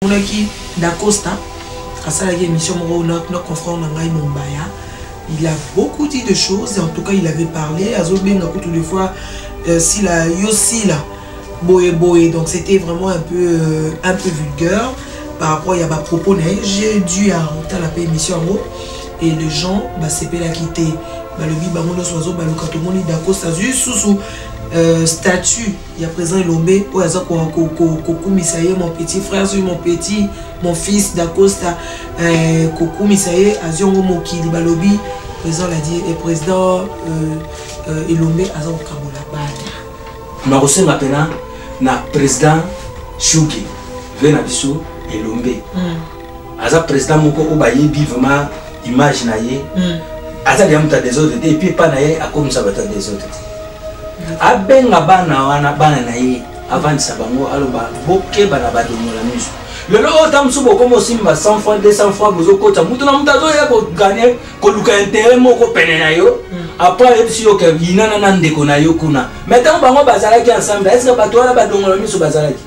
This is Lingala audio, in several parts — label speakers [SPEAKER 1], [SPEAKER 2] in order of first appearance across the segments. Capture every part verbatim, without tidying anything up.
[SPEAKER 1] On a qui d'Acosta, à ça la émission notre confrère Nangai Mombaya. Il a beaucoup dit de choses, et en tout cas il avait parlé à Zobeng toutes les fois euh, si la Yossi là boé boé, donc c'était vraiment un peu euh, un peu vulgaire par rapport à ma propos. J'ai dû arrêter la émission en gros et les gens bah c'est pas la quitter bah le bi bah mon oiseau bah le katomoni d'Acosta juste sous Euh, statut, il y a présent Elombe, pour exemple, Kokou Misaye, mon petit frère, mon petit, mon fils d'Acosta, Kokou Misaye, Azion Moki, Balobi, président l'a dit, et président Elombe, Azon Kabola Bada.
[SPEAKER 2] Je suis maintenant na président Chouki, Venabiso, Elombe. Aza président Moko Obayebi, vraiment, image naïe, Aza Diamuta des autres, et puis pas naïe, à comme ça va être des autres. Abenga bana wana bana na ye avant sabango aloba boke bana badomola miso lelo otamsu bokomo simba cent francs deux cents francs bozo kota mutu na mutu azo ya ko gagner ko luka intérêt moko pene na yo après et si yo ke inana na ndeko na yo kuna maintenant bango bazalaki ensemble est-ce que bato wana badomola miso bazalaki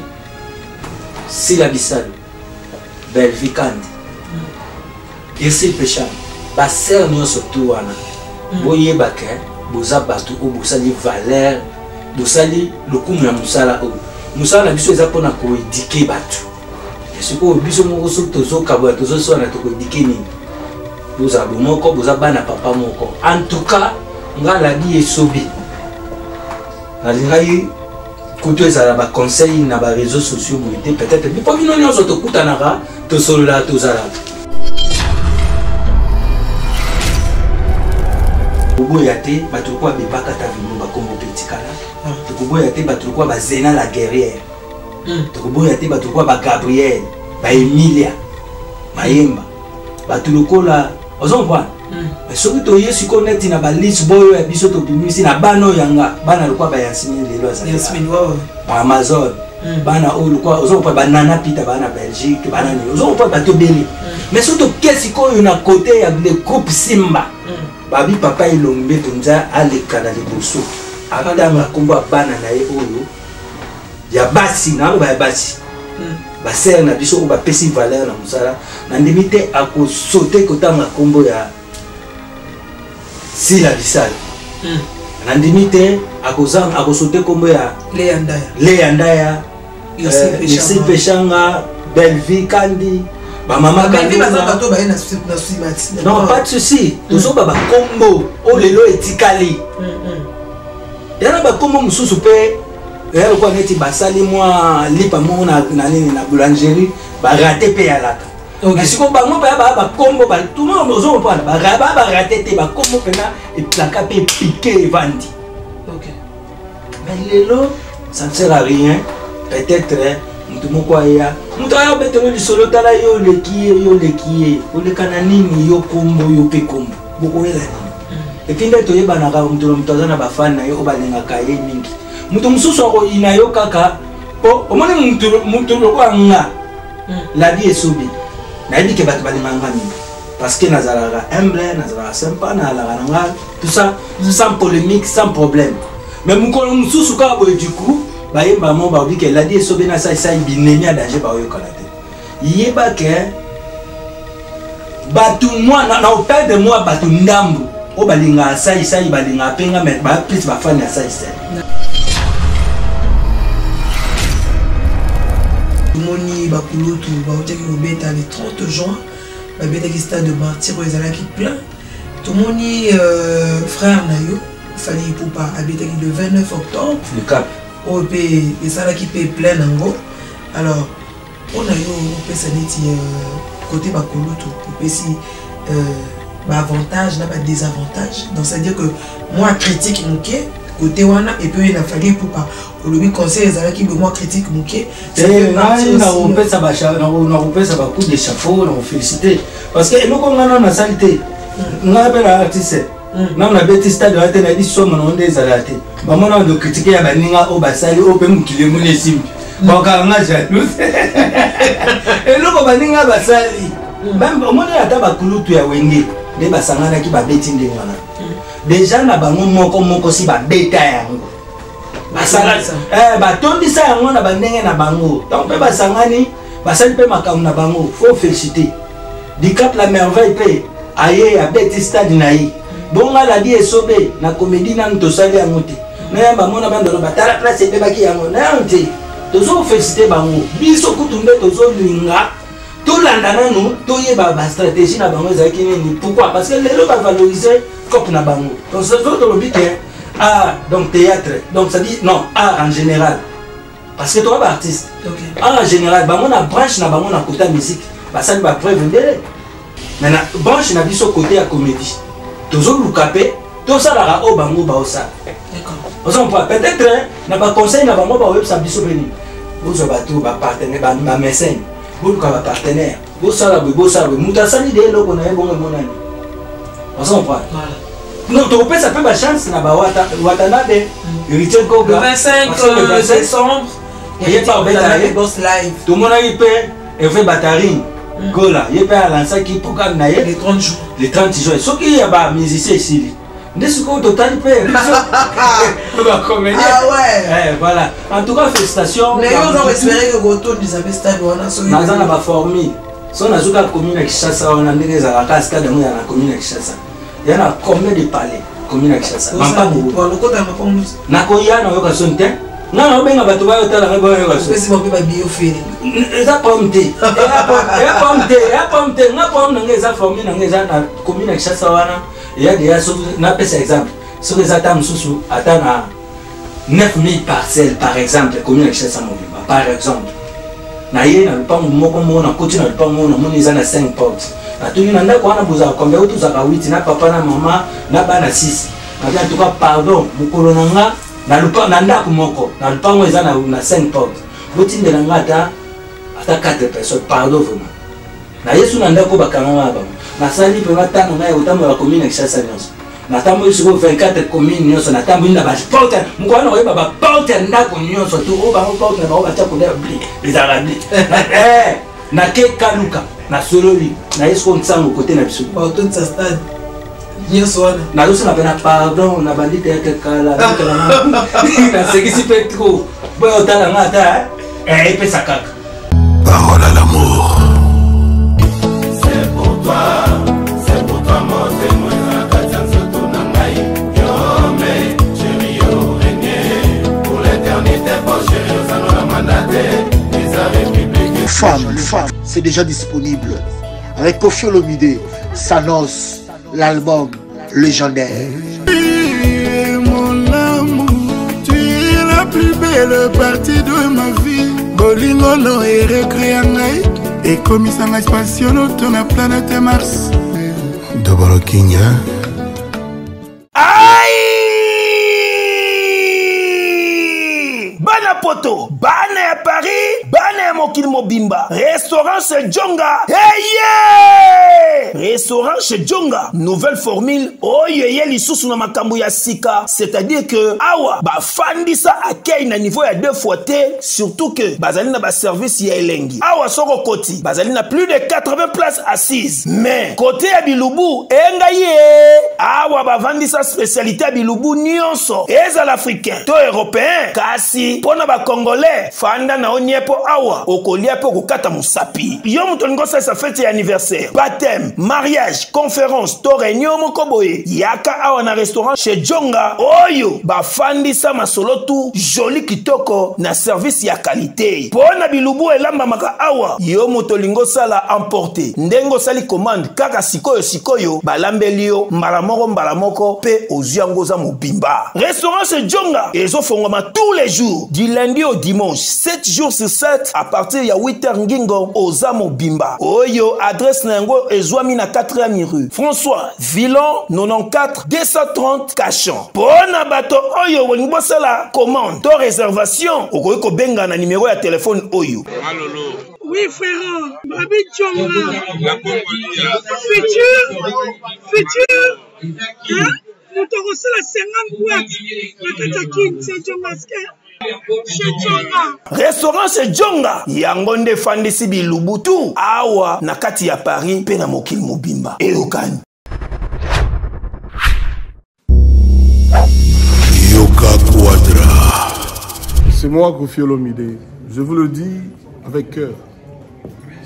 [SPEAKER 2] si la bisale Belvikandi Irsi Pécham ba ser nyo surtout wana boye bakay boza bato o bosali valeur bosali lokumu ya musala o musala biso eza pona ko éduquer bato est-ce que biso moko so tozo kabwa tozo so na to ko éduquer ni boza bomoko boza bana papa moko en tout cas ngala di esobi alingai kuto ezala ba conseil na ba réseaux sociaux moité peut-être mais pas bino nyonso to kutanaka to solola to zala Boboyate, Batukwa Bebaka Tavino, Bakombo Petikala, Tukuboyate, Batukwa Bazena la guerrière, Tukuboyate, Batukwa Gabriel, Ba Emilia, Mayemba, Batulokola, Ozonwa. Mais surtout, il y a ce qu'on est dans la liste, Boyo et Bisoto Bimisi, na Bano Yanga, Bana Lukwa Bayansini, les lois à Amazon, Bana Olukwa, Ozonwa Banana Pita, Bana Belgique, Banani, Ozonwa Batobeli. Mais surtout, qu'est-ce qu'on a à côté, il y a le groupe Simba. Babi papa Elombe tonza aleka na liboso akadanga komba bana na ye oyo ya basi na ba basi ba ser na biso ba pesi valeur na musala na ndimite ako sauter kotanga kombo ya si la bisale na ndimite ako zam ako sauter kombo ya
[SPEAKER 1] Leandaya
[SPEAKER 2] Leandaya Irsi Péchanga Belvikandi ba maman
[SPEAKER 1] Belvi baza bato ba na
[SPEAKER 2] non pas de souci tozo ba kombo o lelo etikali yana ba kombo mususu pe ya ko neti basali moi lipa mo na nani na boulangerie ba raté pe alaka mais siko ba mo ba ba kombo ba tout le monde ozo pas ba ba ba raté te ba kombo pena et plaka pe piqué vandi. OK mais lelo ça ne sert à rien peut-être mutu moko ya mutu ayo betelo di solo tala yo leki yo leki o le kananini yo kombo yo pe kombo boko ela ni et puis ndeto yeba na ka mutu mutu na ba fan na yo o balenga kaye mingi mutu mususu ko ina yo kaka o o moni mutu mutu ko anga la vie est sobi na yedi ke bat balenga ngani parce que nazala humble nazala sympa na la nga tout ça sans polémique sans problème mais mukolo mususu ka bo du coup baye maman ba obi ke la die sobe na sai sai binemi a danger ba yo kalate yeba ke batu moi na au père de moi batu ndambu o balinga sai sai balinga penga mais ba plus ba fanya sai sai
[SPEAKER 1] moni ba kulutu ba oteki obeta le trente juin ba beta ki stade de martyr aux ala qui plein tout moni frère nayo fallait pour pas habiter le vingt-neuf octobre
[SPEAKER 2] le cap
[SPEAKER 1] O P et ça là qui paye plein nango alors on a eu on peut s'arrêter côté bakulutu on peut si bah avantage là pas désavantage donc ça veut dire que moi critique mouké côté wana et puis il a fallu pour pas le lui conseil les qui moi critique mouké
[SPEAKER 2] c'est na on peut ça ba cha on peut ça ba coup de chapeau on féliciter parce que nous comme on a salité on a pas artiste na na beti stade wa tena di somo na onde ezalate ba mona ndo critique ya baninga o basali o pe mukile mune simbi ba ka nga jalouse e loko baninga basali même mona ata ba kulutu ya wenge de basangana ki ba beti ndengana déjà na bango moko moko si ba beta yango basala eh ba tondisa yango na bandenge na bango donc pe basangani basali pe makambo na bango faut féliciter Dicap la merveille pe aye a beti stade na ye bonga la di esobe na comédie na ntosali ya mote na ya ba mona bando ba tala place pe baki yango na nte tozo féliciter bango biso kutumbe tozo linga to landa nanu to ye ba ba stratégie na bango za kini pourquoi parce que lelo ba valoriser cop na bango donc ça veut dire que ah donc théâtre donc ça dit non art en général parce que toi ba artiste okay. Art en général bango na branche na bango na côté musique ba ça ba preuve ndele maintenant branche na biso côté ya comédie tozo lukape to ça la o bango ba osa d'accord on peut peut-être na ba conseil na bango ba website biso beni bozo ba tout ba partenaire ba ba mécène bozo ka ba partenaire bozo sala bo sala muta sali de loko na ebongo monani on s'en prend voilà non tu peux ça peut ba chance na ba wata watanabe héritier Goga
[SPEAKER 1] le vingt-cinq décembre
[SPEAKER 2] il y a pas beta
[SPEAKER 1] boss live
[SPEAKER 2] tout mon ami père Hervé Batarine Gola il peut lancer qui programme na
[SPEAKER 1] les trente jours
[SPEAKER 2] les trente jours ce qui y a ba musicien ici n'est-ce qu'on total père ah
[SPEAKER 1] ouais
[SPEAKER 2] eh voilà en tout cas félicitations
[SPEAKER 1] mais on espérer que retour des stade wana so
[SPEAKER 2] na za na ba formule so na zuka commune ya Kishasa wana ndenge za la stade mo ya na commune ya Kishasa il y a combien de palais commune ya Kishasa mampango
[SPEAKER 1] pour le côté mampango
[SPEAKER 2] na ko ya na yo ka sonte na na benga bato ba yotala ngabo yo ka
[SPEAKER 1] sonte pesi mo ba bio fini
[SPEAKER 2] eza pomte ya pomte ya pomte na pom na ngeza formule na ngeza na commune ya Kishasa wana il y a déjà na pesa exemple ce que ça t'a mususu atana neuf mille parcelles par exemple commune ya Kishasa Mobimba par exemple na ye na lupango moko moko na koti na lupango na moni eza na cinq portes atuni na ndako wana boza combien auto za huit na papa na mama na bana six na en tout cas pardon mukolo na nga na lupango na ndako moko na lupango eza na na cinq portes botinde na nga ata ata quatre personnes pardon vraiment na yesu na ndako bakanga ba na sali pe matano na yotambo la commune ya Kishasa nyonso na tambo yusuko vingt-quatre communes nyonso na tambo inda ba porte mukwana oyeba ba porte ndako nyonso tu o ba porte na ba ba ta ko na bli les arabes eh na ke kaluka na sololi na yesu ntsango côté na biso
[SPEAKER 1] ba tout ça stade nyonso wana
[SPEAKER 2] na loso na pena pardon na bandite ya kala na sekisi pe trop boyo tala ngata eh et pe sakaka
[SPEAKER 3] parole à l'amour. Femme, femme, c'est déjà disponible. Avec Koffi Olomide, Sanos, l'album légendaire.
[SPEAKER 4] Mon amour, tu es la plus belle partie de ma vie. Bolingo no et recréangai. Et comme ça m'a passionné, ton la planète Mars.
[SPEAKER 3] Double King, hein?
[SPEAKER 5] Bana poto, bana ya Paris, bana ya mokili mobimba. Restaurant chez Djonga. Hey yeah! Restaurant chez Djonga. Nouvelle formule. Oyeye lisusu na makambo ya sika. C'est-à-dire que awa ba fandisa akei na niveau ya deux fois T. Surtout que bazali na ba service ya elengi. Awa soko koti. Bazali na plus de quatre-vingts places assises. Mais côté ya Bilubu, enga ye. Awa ba vandisa spécialité ya Bilubu nyonso. Eza l'africain. To européen. Kasi pona ba congolais fanda na oniepo awa okolia po kokata musapi yo muto ngosa sa fête ya anniversaire baptême mariage conférence to réunion moko boye yaka awa na restaurant chez Djonga oyo ba fandisa masolo tu joli kitoko na service ya qualité pona Bilubu elamba maka awa yo muto lingo sala emporter ndengo sali commande kaka sikoyo sikoyo balambeli yo mbala moko mbala moko pe oziango za mobimba restaurant chez Djonga ezo fongoma tous les jours du lundi au dimanche sept jours sur sept à partir ya huit heures ngingo ozamo bimba oyo adresse nango ezwami na quatrième rue François Villon quatre-vingt-quatorze deux cent trente Cachan pona bato oyo bolingo sala commande to réservation okoki kobenga na numéro ya téléphone oyo.
[SPEAKER 6] Malolo.
[SPEAKER 7] Oui frère, Babi Djonga. Futur, futur. Hein? Nous te reçons la cinquante boîtes. La Katakin, c'est Djongaske.
[SPEAKER 5] Restaurant chez Djonga yangonde fandisi Bilubutu awa na kati ya Paris pe na mokili mobimba eyokani
[SPEAKER 3] Yoka Quadra.
[SPEAKER 4] C'est moi Koffi Olomide, je vous le dis avec cœur.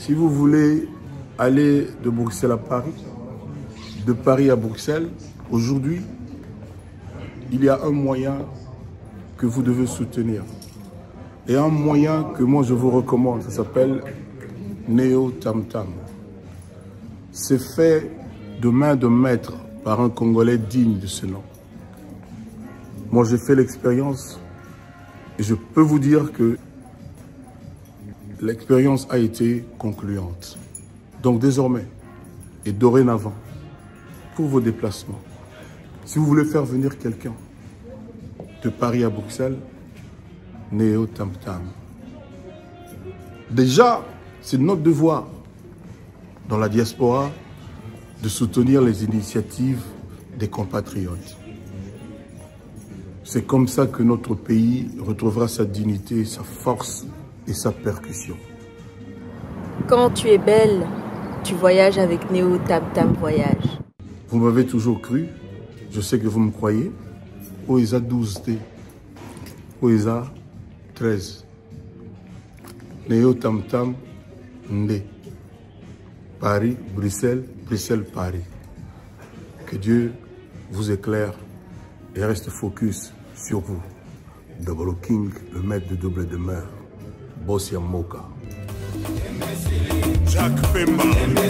[SPEAKER 4] Si vous voulez aller de Bruxelles à Paris, de Paris à Bruxelles, aujourd'hui, il y a un moyen que vous devez soutenir. Et un moyen que moi je vous recommande, ça s'appelle Neo Tam Tam. C'est fait de main de maître par un Congolais digne de ce nom. Moi j'ai fait l'expérience et je peux vous dire que l'expérience a été concluante. Donc désormais et dorénavant, pour vos déplacements, si vous voulez faire venir quelqu'un de Paris à Bruxelles, Neo Tam Tam. Déjà, c'est notre devoir dans la diaspora de soutenir les initiatives des compatriotes. C'est comme ça que notre pays retrouvera sa dignité, sa force et sa percussion.
[SPEAKER 6] Quand tu es belle, tu voyages avec Neo Tam Tam Voyage.
[SPEAKER 4] Vous m'avez toujours cru, je sais que vous me croyez. Oisa douze T, Oisa treize. Neo Tam Tam Ndé. Paris, Bruxelles, Bruxelles, Paris. Que Dieu vous éclaire et reste focus sur vous. Double King, le maître de double demeure. Bossia Moka.
[SPEAKER 8] Jacques Pemba,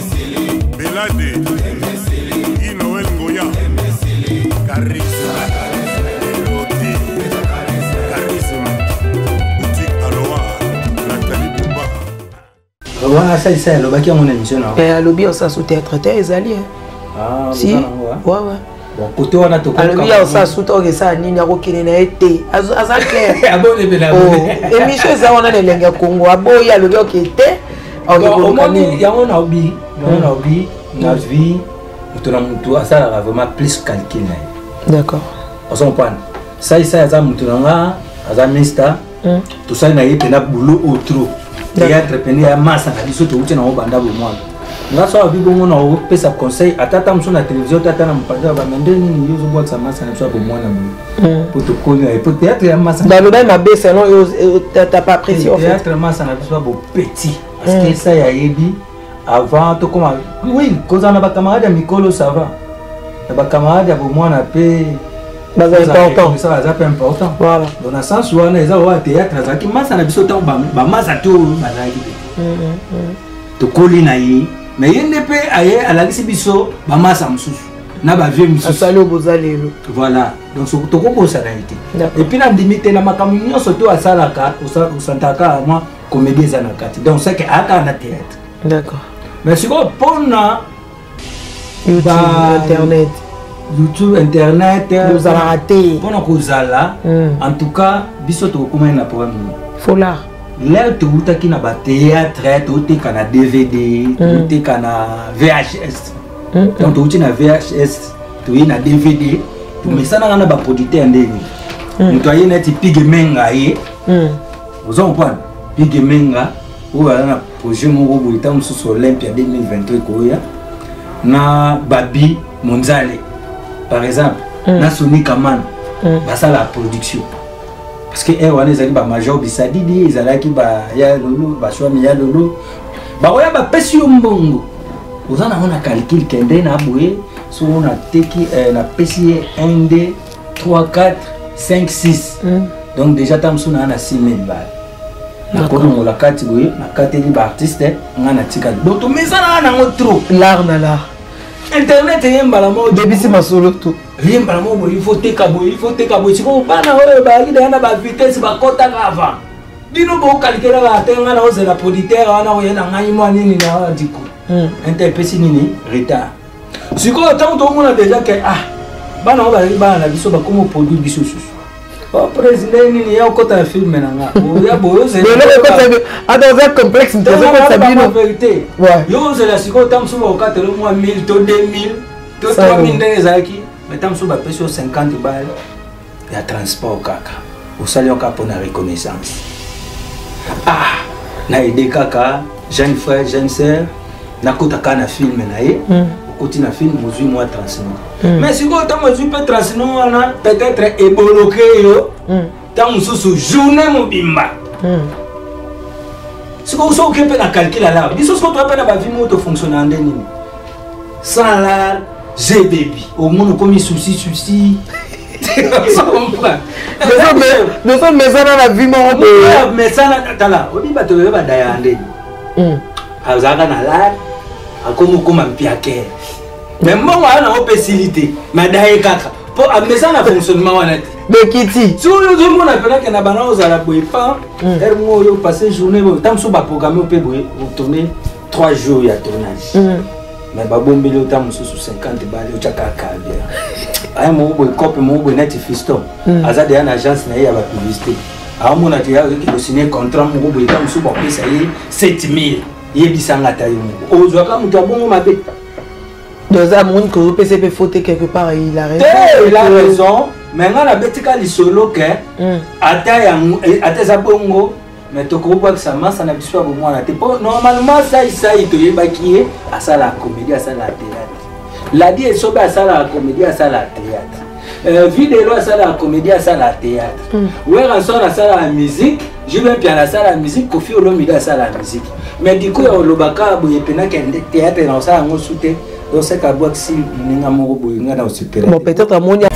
[SPEAKER 8] Belade, Guy Noël Ngoya, Charisme, Elodie, Charisme, Boutique Aloha, Nathalie Bouba.
[SPEAKER 2] Voilà, ça c'est le bac à mon émission.
[SPEAKER 1] Et lobby on s'en théâtre t'es ezali.
[SPEAKER 2] Ah,
[SPEAKER 1] si. Ouais ouais.
[SPEAKER 2] Bon, côté on a tout.
[SPEAKER 1] Lobby on s'en sous que ça nini akokene na été. Aza clair.
[SPEAKER 2] Abonné bela.
[SPEAKER 1] Oh, émission ça on a les lenga Congo. Aboya lobby okete.
[SPEAKER 2] Au moins, il y a un hobby, un hobby, la vie, ça a vraiment plus calculé.
[SPEAKER 1] D'accord.
[SPEAKER 2] On s'en prend. Ça, ça, ça, ça, ça, mista. Tout ça, il y a un boulot au trou. Il y a un entrepreneur, masse, il y a un banda au monde. Là, ça a vu bon, on a fait ça conseil. À ta table sur la télévision, tu as un panda, mais il y a un ça masse, il y a un moi. Pour te connaître, pour théâtre, il y a un masse. Dans le même abbé, sinon, tu n'as pas apprécié. Théâtre, masse, il y a un petit. Parce que ça y a ébi avant tout comme oui quand on a des camarades à Mikolo ça va les camarades à moi on a payé important ça c'est important voilà dans le sens où on est à théâtre ça qui masse na biso temps ba masse tout bazaki to kolinayi mais il ne peut aller à la biso ba masse amsusu na ba vieux mususu asalo bozalelo voilà donc c'est to ko ça réalité et puis na limité na makamino surtout à salaka au santaka moi comédie zanakati donc c'est que aka na théâtre
[SPEAKER 1] d'accord
[SPEAKER 2] mais si on pour na
[SPEAKER 1] YouTube internet
[SPEAKER 2] YouTube internet
[SPEAKER 1] vous allez rater
[SPEAKER 2] pour na kozala en tout cas biso to comment na programme
[SPEAKER 1] fola
[SPEAKER 2] là to utaki na ba théâtre to te kana D V D to te kana V H S donc to uti na V H S to na D V D to mesana na ba producteur ndeni mutwaye neti pige menga ye vous en comprenez Pige Menga, où a un projet mon Boulita sur Olympia deux mille vingt-trois Koya, na Babi Monzale, par exemple, na Sony Kaman, bah ça la production. Parce que eh on est allé bah Major Bisadidi, ils allaient qui bah ya lolo, bah choix mi ya lolo, bah ouais bah pesi mbongo. Vous en avez on a calcul kende na boué, sur on a teki na pesi un deux trois quatre cinq six. Donc déjà tam suna na six mille balles. D'accord. La carte oui, la carte des artistes, on a tika. Donc tout mais ça na na trop.
[SPEAKER 1] L'art na l'art.
[SPEAKER 2] Internet est un balamo.
[SPEAKER 1] Début c'est ma solo tout.
[SPEAKER 2] Rien balamo, il faut te cabo, il faut te cabo. Si vous pas na ouais, bah il y a na ba vitesse ba kota avant. Dino bo calculer la tenga na ose la producteur ana ouais na ngai mo nini na diko. Interpréter nini retard. Si quoi tant tout le monde a déjà que ah, ba na ba ba na biso ba comme produit biso. Oh président il y a encore un film maintenant. Il y a beau c'est
[SPEAKER 1] dans un complexe une
[SPEAKER 2] vérité. Yo c'est la siko tam sur au quatre le mois mille to deux mille to trois mille des aki mais tam sur ba peso cinquante balles. Il y a transport kaka. Au salon ka pour la reconnaissance. Ah, na aidé kaka, jeune frère, jeune sœur, na kota kana film na ye. Côté na film moi moi transmettre mais si quand on me peut transmettre peut-être éboloqué yo tant sous journée mon bimba Ce qu'on s'est occupé de calculer là, il faut que tu appelles à la vie moto fonctionnant. Sans la G baby, au monde comme il souci, souci.
[SPEAKER 1] Nous sommes maison dans la vie moto.
[SPEAKER 2] Mais ça, là, là, on dit que tu veux pas d'aller. À Zagana là, à comme comme un piaquet. Mais moi, on a une facilité. Mais d'ailleurs, quatre. Pour à maison, le fonctionnement honnête.
[SPEAKER 1] Mais qui dit?
[SPEAKER 2] Si on a appelé que na banane aux arabes pas, er mo yo passer journée, tant que ça programme on peut tourner trois jours il y a tournage. Mais ba bombe le temps sous cinquante balles au chaka kabia. Ay mo boy copie mo boy net fiston. Azade une agence na ya ba publicité. A mon a déjà qui signé contrat mo boy temps sous ba pesa yi sept mille. Yebisanga tayo mo. Ozwaka mutu abongo mabe.
[SPEAKER 1] Dans un monde que le P C P fauté quelque part, il a raison.
[SPEAKER 2] Il a raison. Mais on a betika li solo que ata ya ata za bongo mais to ko pas ça ma ça na biso bo moi na te normalement ça ça il te yebaki à ça la comédie à ça la théâtre. La die so ba ça la comédie à ça la théâtre. Euh vidéo à ça la comédie à ça la théâtre. Ouais rançon à ça la musique, je vais bien à ça la musique Kofi Olomide à ça la musique. Mais du coup on lobaka boye pena que théâtre dans ça on soute donc c'est ka box si ninga mo boye nga na super.
[SPEAKER 1] Bon peut-être à mon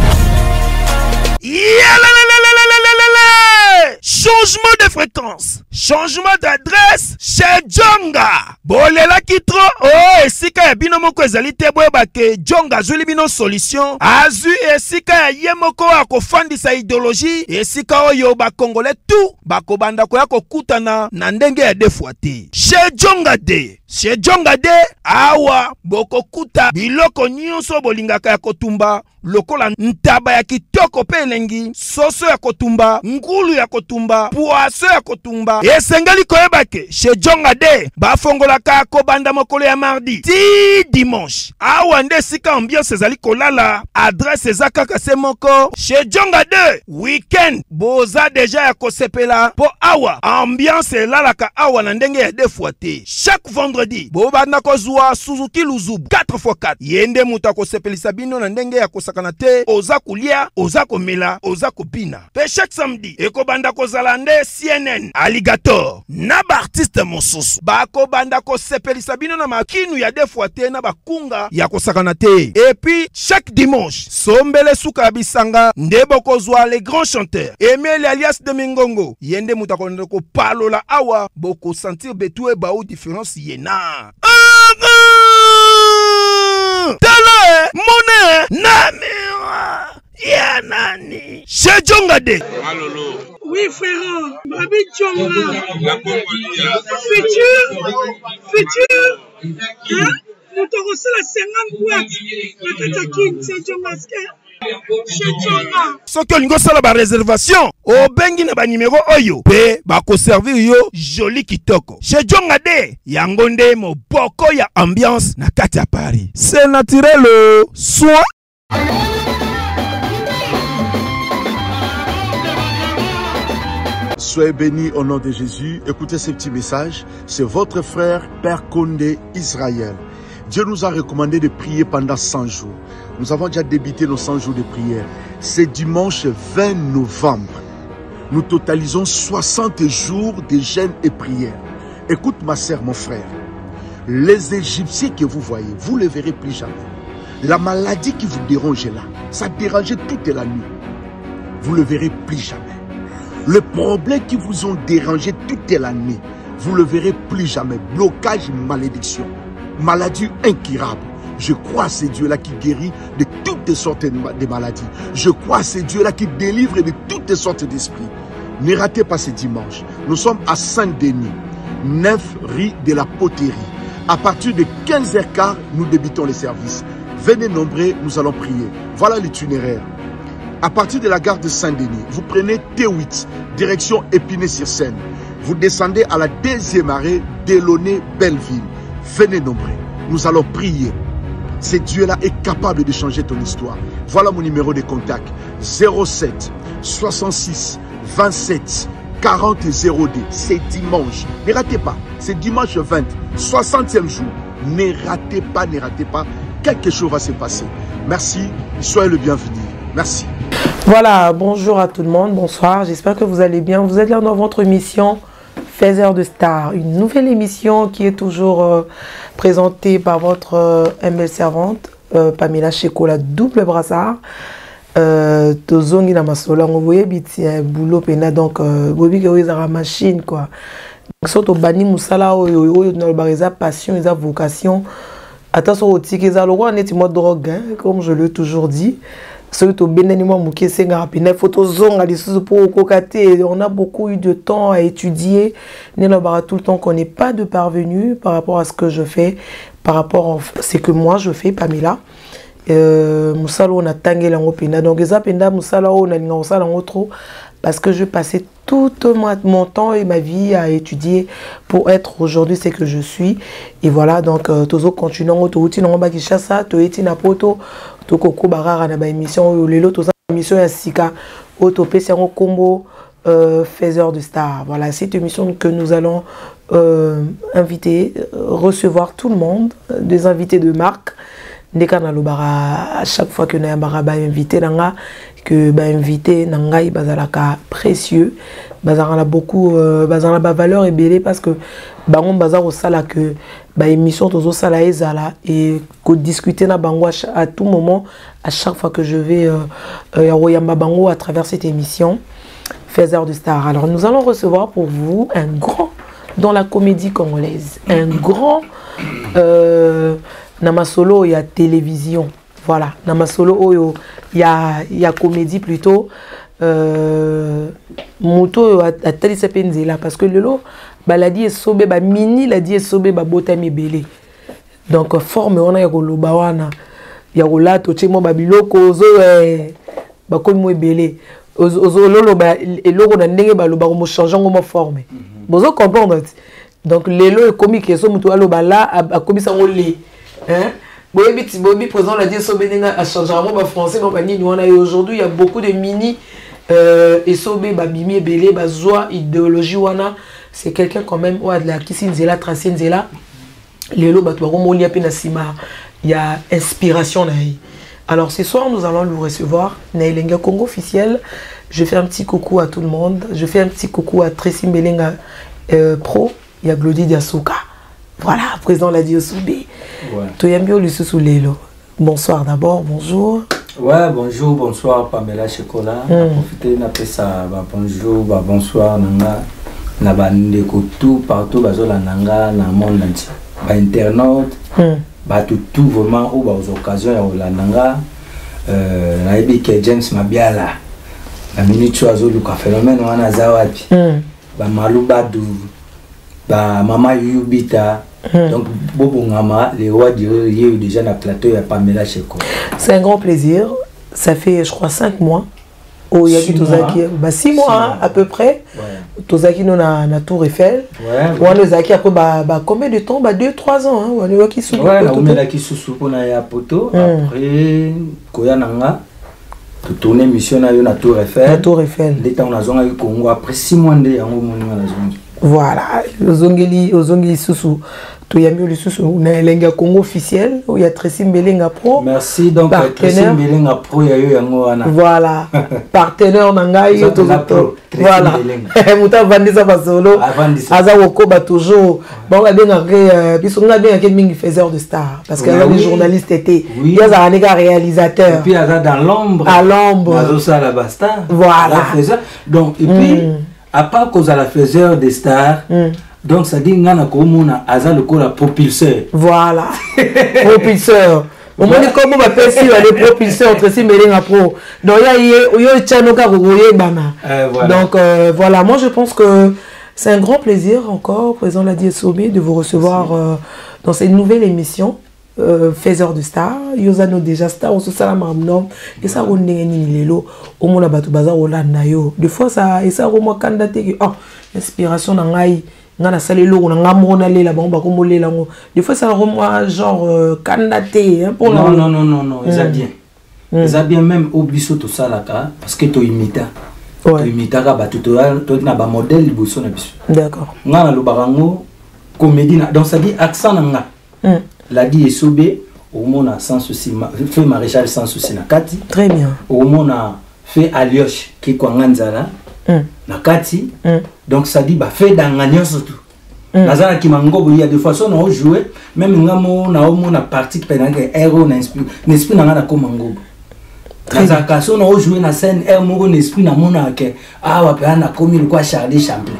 [SPEAKER 5] changement de fréquence, changement d'adresse chez Djonga. Bolela kitro, oh, esika ya bino moko ezali te boyeba ke Djonga azuli bino solution. Azu esika ya ye moko akofandisa idéologie, esika oyo ba Congolais tout bakobanda koya kokutana na ndenge ya defuate. Chez Djonga de, chez Djonga de, awa bokokuta biloko nyonso bolingaka ya kotumba. Lokola ntaba ya kitoko pe elengi, soso ya kotumba, ngulu ya kotumba, poaso ya kotumba. Esengeli koyebake, chez Djonga de, bafongolaka kobanda mokolo ya mardi, ti dimanche. Awa nde sika ambiance ezali kolala, adresse eza kaka se moko. Chez Djonga de, weekend, boza deja ya kosepela, po awa, ambiance elalaka awa na ndenge ya defuate. Chaque vendredi, bobanda kozua Suzuki Luzub, quatre fois quatre. Yende muta kosepelisa bino na ndenge ya kosaka kanate oza kulia oza komela oza kopina pe chaque samedi ekobanda kozala nde C N N Alligator na ba artiste mosusu bako banda ko sepelisa bino na makinu ya defwa te na bakunga ya kosakana te. Et puis chaque dimanche sombele suka bisanga nde bokozwa les grands chanteurs Emile alias de Mingongo yende mutakonde ko palola awa boko sentir betou e ba ou différence yena Tala Mone Namira Yanani Chez Djonga de
[SPEAKER 7] Malolo. Oui frère, Babi Djonga. Futur Futur Hein Nous t'aurons la cinquante boîtes La Katakine, c'est Djonga Chez Djonga.
[SPEAKER 5] Soki olingo sala ba réservation o bengi na ba numéro oyo pe ba ko servir yo joli kitoko. Chez Djonga de yango nde moboko ya ambiance na kati ya Paris. C'est naturel soin.
[SPEAKER 3] Soyez bénis au nom de Jésus. Écoutez ce petit message. C'est votre frère Père Condé Israël. Dieu nous a recommandé de prier pendant cent jours. Nous avons déjà débuté nos cent jours de prière. C'est dimanche vingt novembre. Nous totalisons soixante jours de jeûne et prière. Écoute ma sœur, mon frère. Les Égyptiens que vous voyez, vous ne les verrez plus jamais. La maladie qui vous dérange là, ça dérangeait toute la nuit. Vous ne le verrez plus jamais. Le problème qui vous ont dérangé toute la nuit, vous ne le verrez plus jamais. Blocage, malédiction, maladie incurable. Je crois à ce Dieu-là qui guérit de toutes sortes de maladies. Je crois à ce Dieu-là qui délivre de toutes sortes d'esprits. Ne ratez pas ce dimanche. Nous sommes à Saint-Denis, neuf rue de la Poterie. À partir de quinze heures quinze, nous débutons les services. Venez nombreux, nous allons prier. Voilà l'itinéraire. À partir de la gare de Saint-Denis, vous prenez T huit, direction Épinay-sur-Seine. Vous descendez à la deuxième arrêt Delaunay-Belleville. Venez nombreux, nous allons prier. Ce Dieu-là est capable de changer ton histoire. Voilà mon numéro de contact. zéro sept soixante-six vingt-sept quarante zéro deux. C'est dimanche. Ne ratez pas. C'est dimanche vingt, soixantième jour. Ne ratez pas, ne ratez pas. Quelque chose va se passer. Merci. Soyez le bienvenu. Merci.
[SPEAKER 1] Voilà, bonjour à tout le monde. Bonsoir. J'espère que vous allez bien. Vous êtes là dans votre émission Faiseur de Stars, une nouvelle émission qui est toujours euh, présentée par votre euh, humble servante, euh, Pamela Cheko, la double brassard. Euh, Tozongi na masola, on voyait biti boulot pena donc gobi que ils ont machine quoi. Donc surtout bani musala oyo oyo dans le barisa passion, ils ont vocation. Attention au tic, ils ont le roi net mode drogue, hein, comme je l'ai toujours dit. Surtout beneni moi muke senga rapina photo zonga les sous pour cocater. On a beaucoup eu de temps à étudier. Né le bara tout le temps qu'on n'est pas de parvenu par rapport à ce que je fais, par rapport à ce que moi je fais, Pamela. Euh, musalo on a tangé la pena donc les apenda musalo on a ngosala ngotro parce que je passais tout mon temps et ma vie à étudier pour être aujourd'hui ce que je suis et voilà donc tozo continuons to uti no ba kishasa to eti na poto to koko barara na ba émission lelo to émission ya sika auto pesi ngo combo euh, Faiseur de Stars. Voilà, cette émission que nous allons euh, inviter, recevoir tout le monde, des invités de marque. À chaque fois que nous avons invité, que bah invité nangai bazalaka précieux, bazalaka beaucoup bazalaka valeur et belé parce que bango bazar au sala que bah émission tozo sala ezala et que discuter na bango à tout moment à chaque fois que je vais euh, yamba bango à travers cette émission Faiseur de Stars. Alors nous allons recevoir pour vous un grand dans la comédie congolaise, un grand euh, Namasolo, il y a télévision. Voilà. Namasolo, il y a, il y a comédie plutôt. Euh, Moto a tali sepenzela parce que le lot, baladi est sobe, ba mini la di est sobe, ba botami belé. Donc forme on a yako lobawana, yako la toche mo babiloko ozo ba komi mo belé. Ozo lolo ba eloko na ndenge ba loba mo changer mo forme. Bozo comprendre. Donc lelo est comique so muto aloba la a komi sango le. Hein? Bobi Bobi présent la dit Sobenenga a changé en français non ni nous on a aujourd'hui il y a beaucoup de mini euh, et Sobe babimi belé bazwa idéologie wana c'est quelqu'un quand même ou de la kisinzela tracinzela lelo batwaro molia pe na sima il y a inspiration na. Alors ce soir nous allons le recevoir Nailenga Congo officiel. Je fais un petit coucou à tout le monde, je fais un petit coucou à Tracy Mbelenga euh, pro, il y a Glody Diasoka. Voilà, président l'a dit au Soubé. Ouais. Bonsoir d'abord, bonjour.
[SPEAKER 2] Ouais, bonjour, bonsoir Pamela Chekola. Mm. Profitez n'a pas ça, bonjour, bah, bonsoir nanga, na bande tout partout bazola nanga na monde entier. Ba internaute, mm. bah tout tout vraiment ou bah aux occasions ya la nanga, euh na ebi ke James Mabiala. La minute choiso du phénomène wana zawapi. Mm. Ba Malubadu. Bah maman Yubita mm. donc Bobo Ngama les rois du déjà na plateau ya Pamela Cheko.
[SPEAKER 1] C'est un grand plaisir. Ça fait je crois cinq mois au Yaki Tozaki bah six mois hein, à peu près. Ouais. Tozaki non na na Tour Eiffel. Ouais. Ouais. On Zaki après bah bah combien de temps bah deux trois ans hein on Yaki sous.
[SPEAKER 2] Ouais, on met la qui sous sous pour na ya poto après koya nanga to tourner mission na yo na Tour Eiffel.
[SPEAKER 1] Na Tour Eiffel.
[SPEAKER 2] L'état on a zonga yo Congo après six mois de yango monima na zongi.
[SPEAKER 1] Voilà, Ozongeli, Ozongeli Soussou, Toyami Soussou, Nailenga Congo officiel, où il y a Tracy Mbelenga Pro.
[SPEAKER 2] Merci, donc Tracy Mbelenga Pro, il y a eu un
[SPEAKER 1] voilà, partenaire Nangai, voilà, Mouta Vandisa Basolo, Azawoko Ba toujours, bon, on a bien après, puis on a bien un mingi Faiseur de Stars, parce que les journalistes étaient, il y a un réalisateur.
[SPEAKER 2] Et puis, il y a dans l'ombre,
[SPEAKER 1] à l'ombre,
[SPEAKER 2] voilà, donc, et puis, à part cause à la Faiseur des Stars, mm. donc ça dit ngana komuna aza le corps propulseur.
[SPEAKER 1] Voilà. Propulseur. Au moins comme on va passer les propulseurs entre si Mbelenga Pro. Donc il y a yo chanoka roye bana. Donc euh, voilà, moi je pense que c'est un grand plaisir encore président l'a dit Sobe de vous recevoir euh, dans cette nouvelle émission euh, Faiseur de Stars. Yozano déjà star au salam amnom et ça on n'est ni lelo au monde batu bazar olanda yo. Des fois ça et ça au moins candidat oh inspiration na ngai ngana salelo na ngamona lela ba ba ko lela ngo. Des fois ça au moins genre candidaté hein pour
[SPEAKER 2] non, non non non non ils a bien. Ils a bien même au biso to salaka parce que to imita. To imita ka batu to to na ba modèle liboso na biso.
[SPEAKER 1] D'accord.
[SPEAKER 2] Ngana lo barango comédie donc ça dit accent na nga. La dit Sobe au monde a sans souci fait maréchal sans souci na kati.
[SPEAKER 1] Très bien.
[SPEAKER 2] Au monde a fait Alioche qui kwa nganzala na kati donc ça dit ba fait d'anganya surtout nazana ki mangobo il y a des façons on jouer même ngamo na omo na partie pendant que héros na esprit n'esprit na na ko mangobo kaza kaso na jouer na scène er moko n'esprit na mona ke ah wa pe na komi quoi Charlie Chaplin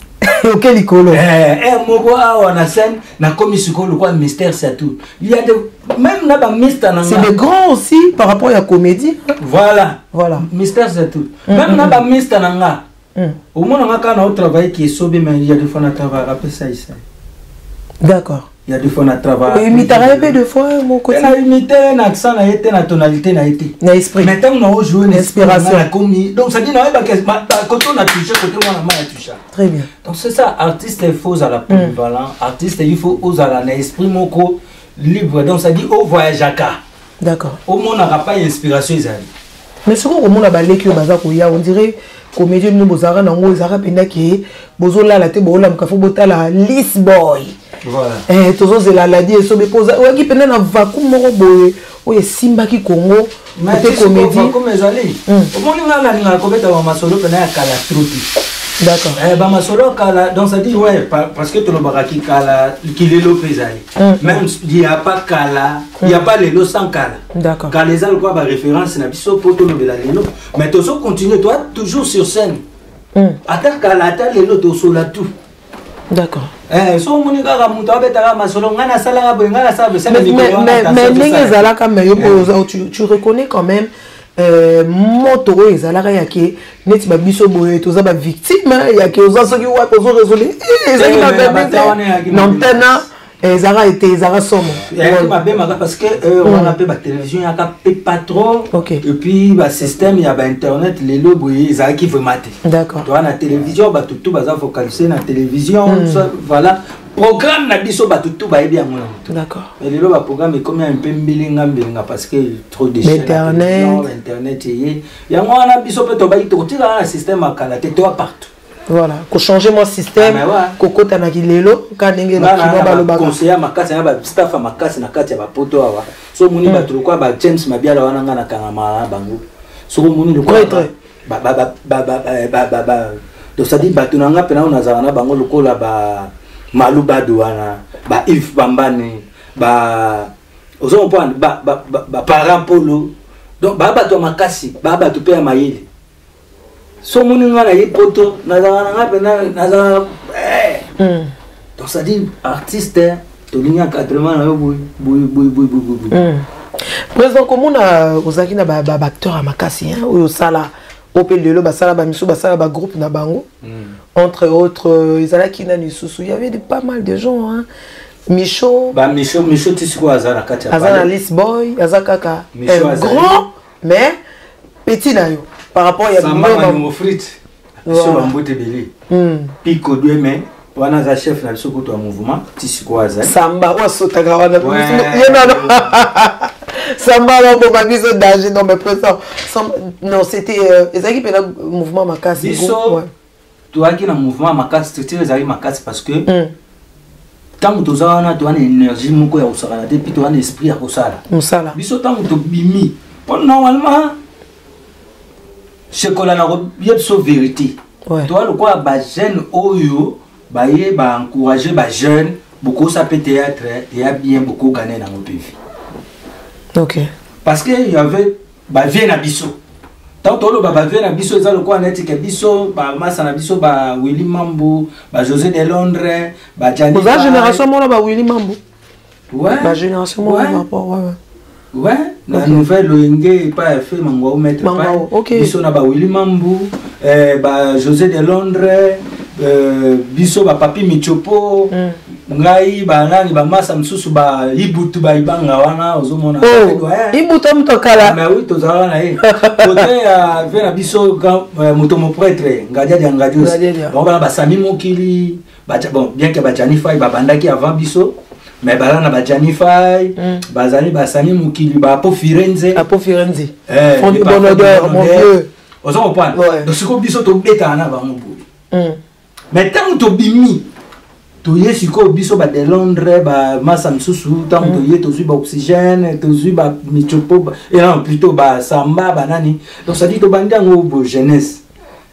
[SPEAKER 1] OK likolo
[SPEAKER 2] eh er moko ah na scène na komi sikolo quoi mystère c'est tout il y a de même na ba mystère na
[SPEAKER 1] c'est des grands aussi par rapport à la comédie
[SPEAKER 2] voilà
[SPEAKER 1] voilà
[SPEAKER 2] mystère c'est tout même na ba mystère na nga au moins on a quand on travaille qui est sauvé mais il y a des fois on travaille après ça ici
[SPEAKER 1] d'accord
[SPEAKER 2] il y a des fois on travaille
[SPEAKER 1] et imiter un peu de fois mon côté
[SPEAKER 2] na imiter un accent na été na tonalité na été
[SPEAKER 1] na esprit
[SPEAKER 2] maintenant on a joué une
[SPEAKER 1] inspiration
[SPEAKER 2] donc ça dit non pas que côté on a touché côté moi on a touché
[SPEAKER 1] très bien
[SPEAKER 2] donc c'est ça artiste il faut à la polyvalent artiste il faut aux à la esprit moko libre donc ça dit au voyage à ka
[SPEAKER 1] d'accord
[SPEAKER 2] au monde n'aura pas inspiration ils
[SPEAKER 1] mais ce qu'on a balé que baza koya on dirait comédie nous bozara nango ezara penda ki bozola la te bola mkafo botala List Boy
[SPEAKER 2] voilà
[SPEAKER 1] eh tozo zela la di so be posa o ki penda na vacuum moko boye o simba ki Congo
[SPEAKER 2] côté comédie comme ezali au monde ngala ninga ko beta wa masolo penda ya kala truti
[SPEAKER 1] d'accord
[SPEAKER 2] eh ba masolo kala donc ça dit ouais parce que tout le baraki kala qui lelo pesali même il y a pas kala il y a pas lelo sans kala
[SPEAKER 1] d'accord
[SPEAKER 2] quand les gens quoi ba référence na biso poto no bela lelo mais toi so continue toi toujours sur scène attaque kala attaque lelo to so la tout
[SPEAKER 1] d'accord
[SPEAKER 2] eh so moni ka muto abeta masolo ngana sala ba ngana sa
[SPEAKER 1] mais mais mais ndenge zala ka me yo tu tu reconnais quand même euh moto ezalaka yake neti ba biso boye toza ba victime yake oza soki wa pozo résoudre ezali na bébé non tena ezara été ezara somo
[SPEAKER 2] et ba be maka parce que on a pe ba télévision yaka pe pas trop et puis ba système ya ba internet les lo boye ezara ki vraiment
[SPEAKER 1] d'accord
[SPEAKER 2] toi na télévision ba tout tout baza focaliser na télévision voilà programme na biso ba tout ba bien mon
[SPEAKER 1] d'accord
[SPEAKER 2] mais les lo ba programme comme un peu mbilinga mbilinga parce que trop de
[SPEAKER 1] chaînes internet
[SPEAKER 2] internet y ya ngwana biso pe to ba ito tira na système akala te toi partout
[SPEAKER 1] voilà ko changer mon système ko kota na kilelo ka ndenge na kiba baloba
[SPEAKER 2] conseiller makasi na ba staff makasi na kati ya ba poto awa so muni ba tulukwa ba James Mabiala wana ngana kangama bango so muni lokwa ba ba ba ba ba ba donc ça dit ba tunanga pena ona zana bango lokola ba Maluba douana ba Yves Bambane ba ozo point ba ba ba parent polo donc ba ba to makasi ba ba to pe mayele so moni ngana yi poto na zana nga pena na zana eh donc ça dit artiste to linya quatre-vingts na yo boy boy boy boy boy
[SPEAKER 1] président comment na ozaki na ba ba acteur à makasi hein o sala opel de lo ba sala ba miso ba sala ba groupe na bango entre autres izalaki na lisusu il y avait de pas mal de gens hein Micho
[SPEAKER 2] ba Micho Micho tisiko azara kati
[SPEAKER 1] azana List Boy azakaka grand mais petit na yo par rapport il y a
[SPEAKER 2] beaucoup de frites sur la mbote belé pico deux mains wana za chef na soko to mouvement tisiko azara
[SPEAKER 1] samba wa sotaka wana samba wa bo babiso danger non mais présent non c'était ezaki pena mouvement makasi
[SPEAKER 2] ouais toi qui na mouvement makasi structure ezali makasi parce que tant que tu as une énergie moko ya osala depuis tu as un esprit ya osala
[SPEAKER 1] osala
[SPEAKER 2] biso tant que tu bimi normalement chocolat na yebso vérité toi le quoi ba jeune oyo ba ye ba encourager ba jeune beaucoup ça peut théâtre et a bien beaucoup gagner dans mon pays
[SPEAKER 1] OK
[SPEAKER 2] parce que il y avait ba vient na biso tant que le baba vient na biso ça le quoi net que biso ba massa na biso ba Willy Mambo ba José de Londres ba Jani
[SPEAKER 1] la génération moi ba Willy Mambo
[SPEAKER 2] ouais
[SPEAKER 1] la génération moi rapport ouais
[SPEAKER 2] ouais la nouvelle Loenge pas fait mango mettre pas biso na ba Willy Mambo euh ba José de Londres euh biso ba Papi Michopo ngai ba nani ba massa msusu ba ibutu ba ibanga wana ozomona
[SPEAKER 1] ibutu mtokala
[SPEAKER 2] mais oui tozala na ye côté ya vena biso moto mo prêtre ngadia dia ngadios on va ba Sami Mokili ba bon bien que ba Janify ba bandaki avant biso mais ba na ba Janify ba zali ba Sami Mokili ba Po Firenze
[SPEAKER 1] a Po Firenze fond du bon odeur mon vieux
[SPEAKER 2] ozomona donc ce ko biso to beta na ba mo mais tant to bimi to ye siko biso ba de Londres ba massa msusu tant to ye to zui ba oxygène to zui ba michopo et non plutôt ba samba ba nani donc ça dit to bandango bo jeunesse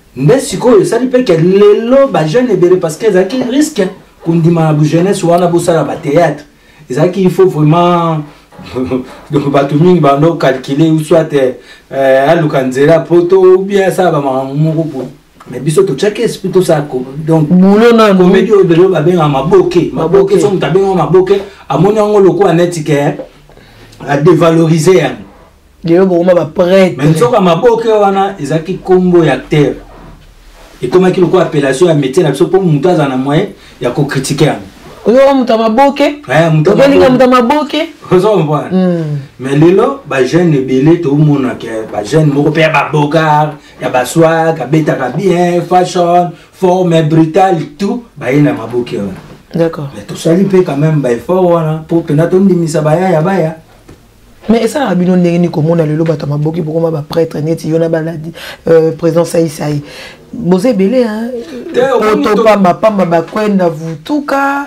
[SPEAKER 2] nde sikoyo esali mpe ke lelo bajeune ebele parce que ezalaki risque kondima na jeunesse wana bosala bathéâtre ezalaki il faut vraiment donc bato mingi bando calculer ou soit aluka nzela poto ou bien asala bamakambo moko po mais biso totyaki esprit tosala donc comédie oyo ebele babengaka maboke maboke so moto abengaka maboke amoni yango lokola neti ke adévalorize yango lelo bokoma baprêtre mais nzoka maboke wana ezalaki kombo ya acteur ekomaki lokola appellation ya métier na biso mpo moto aza na moyen ya kocritique yango oyo moto maboke okelinga moto maboke ozokomprendre mais lelo bajeune ebele toomona ke bajeune moko mpe ya babogard ya baswag abetaka bien fashion forme brutal tout baye na maboke wana d'accord mais tosali mpe quand même baeffort wana mpo mpena tondimisa bayaya baya mais ça a bien ndenge ni komona lelo bato maboki bokoma ba prêtre neti yona baladi euh président Saï Saï bozé belé hein to pa mapamba ba kwenda vutuka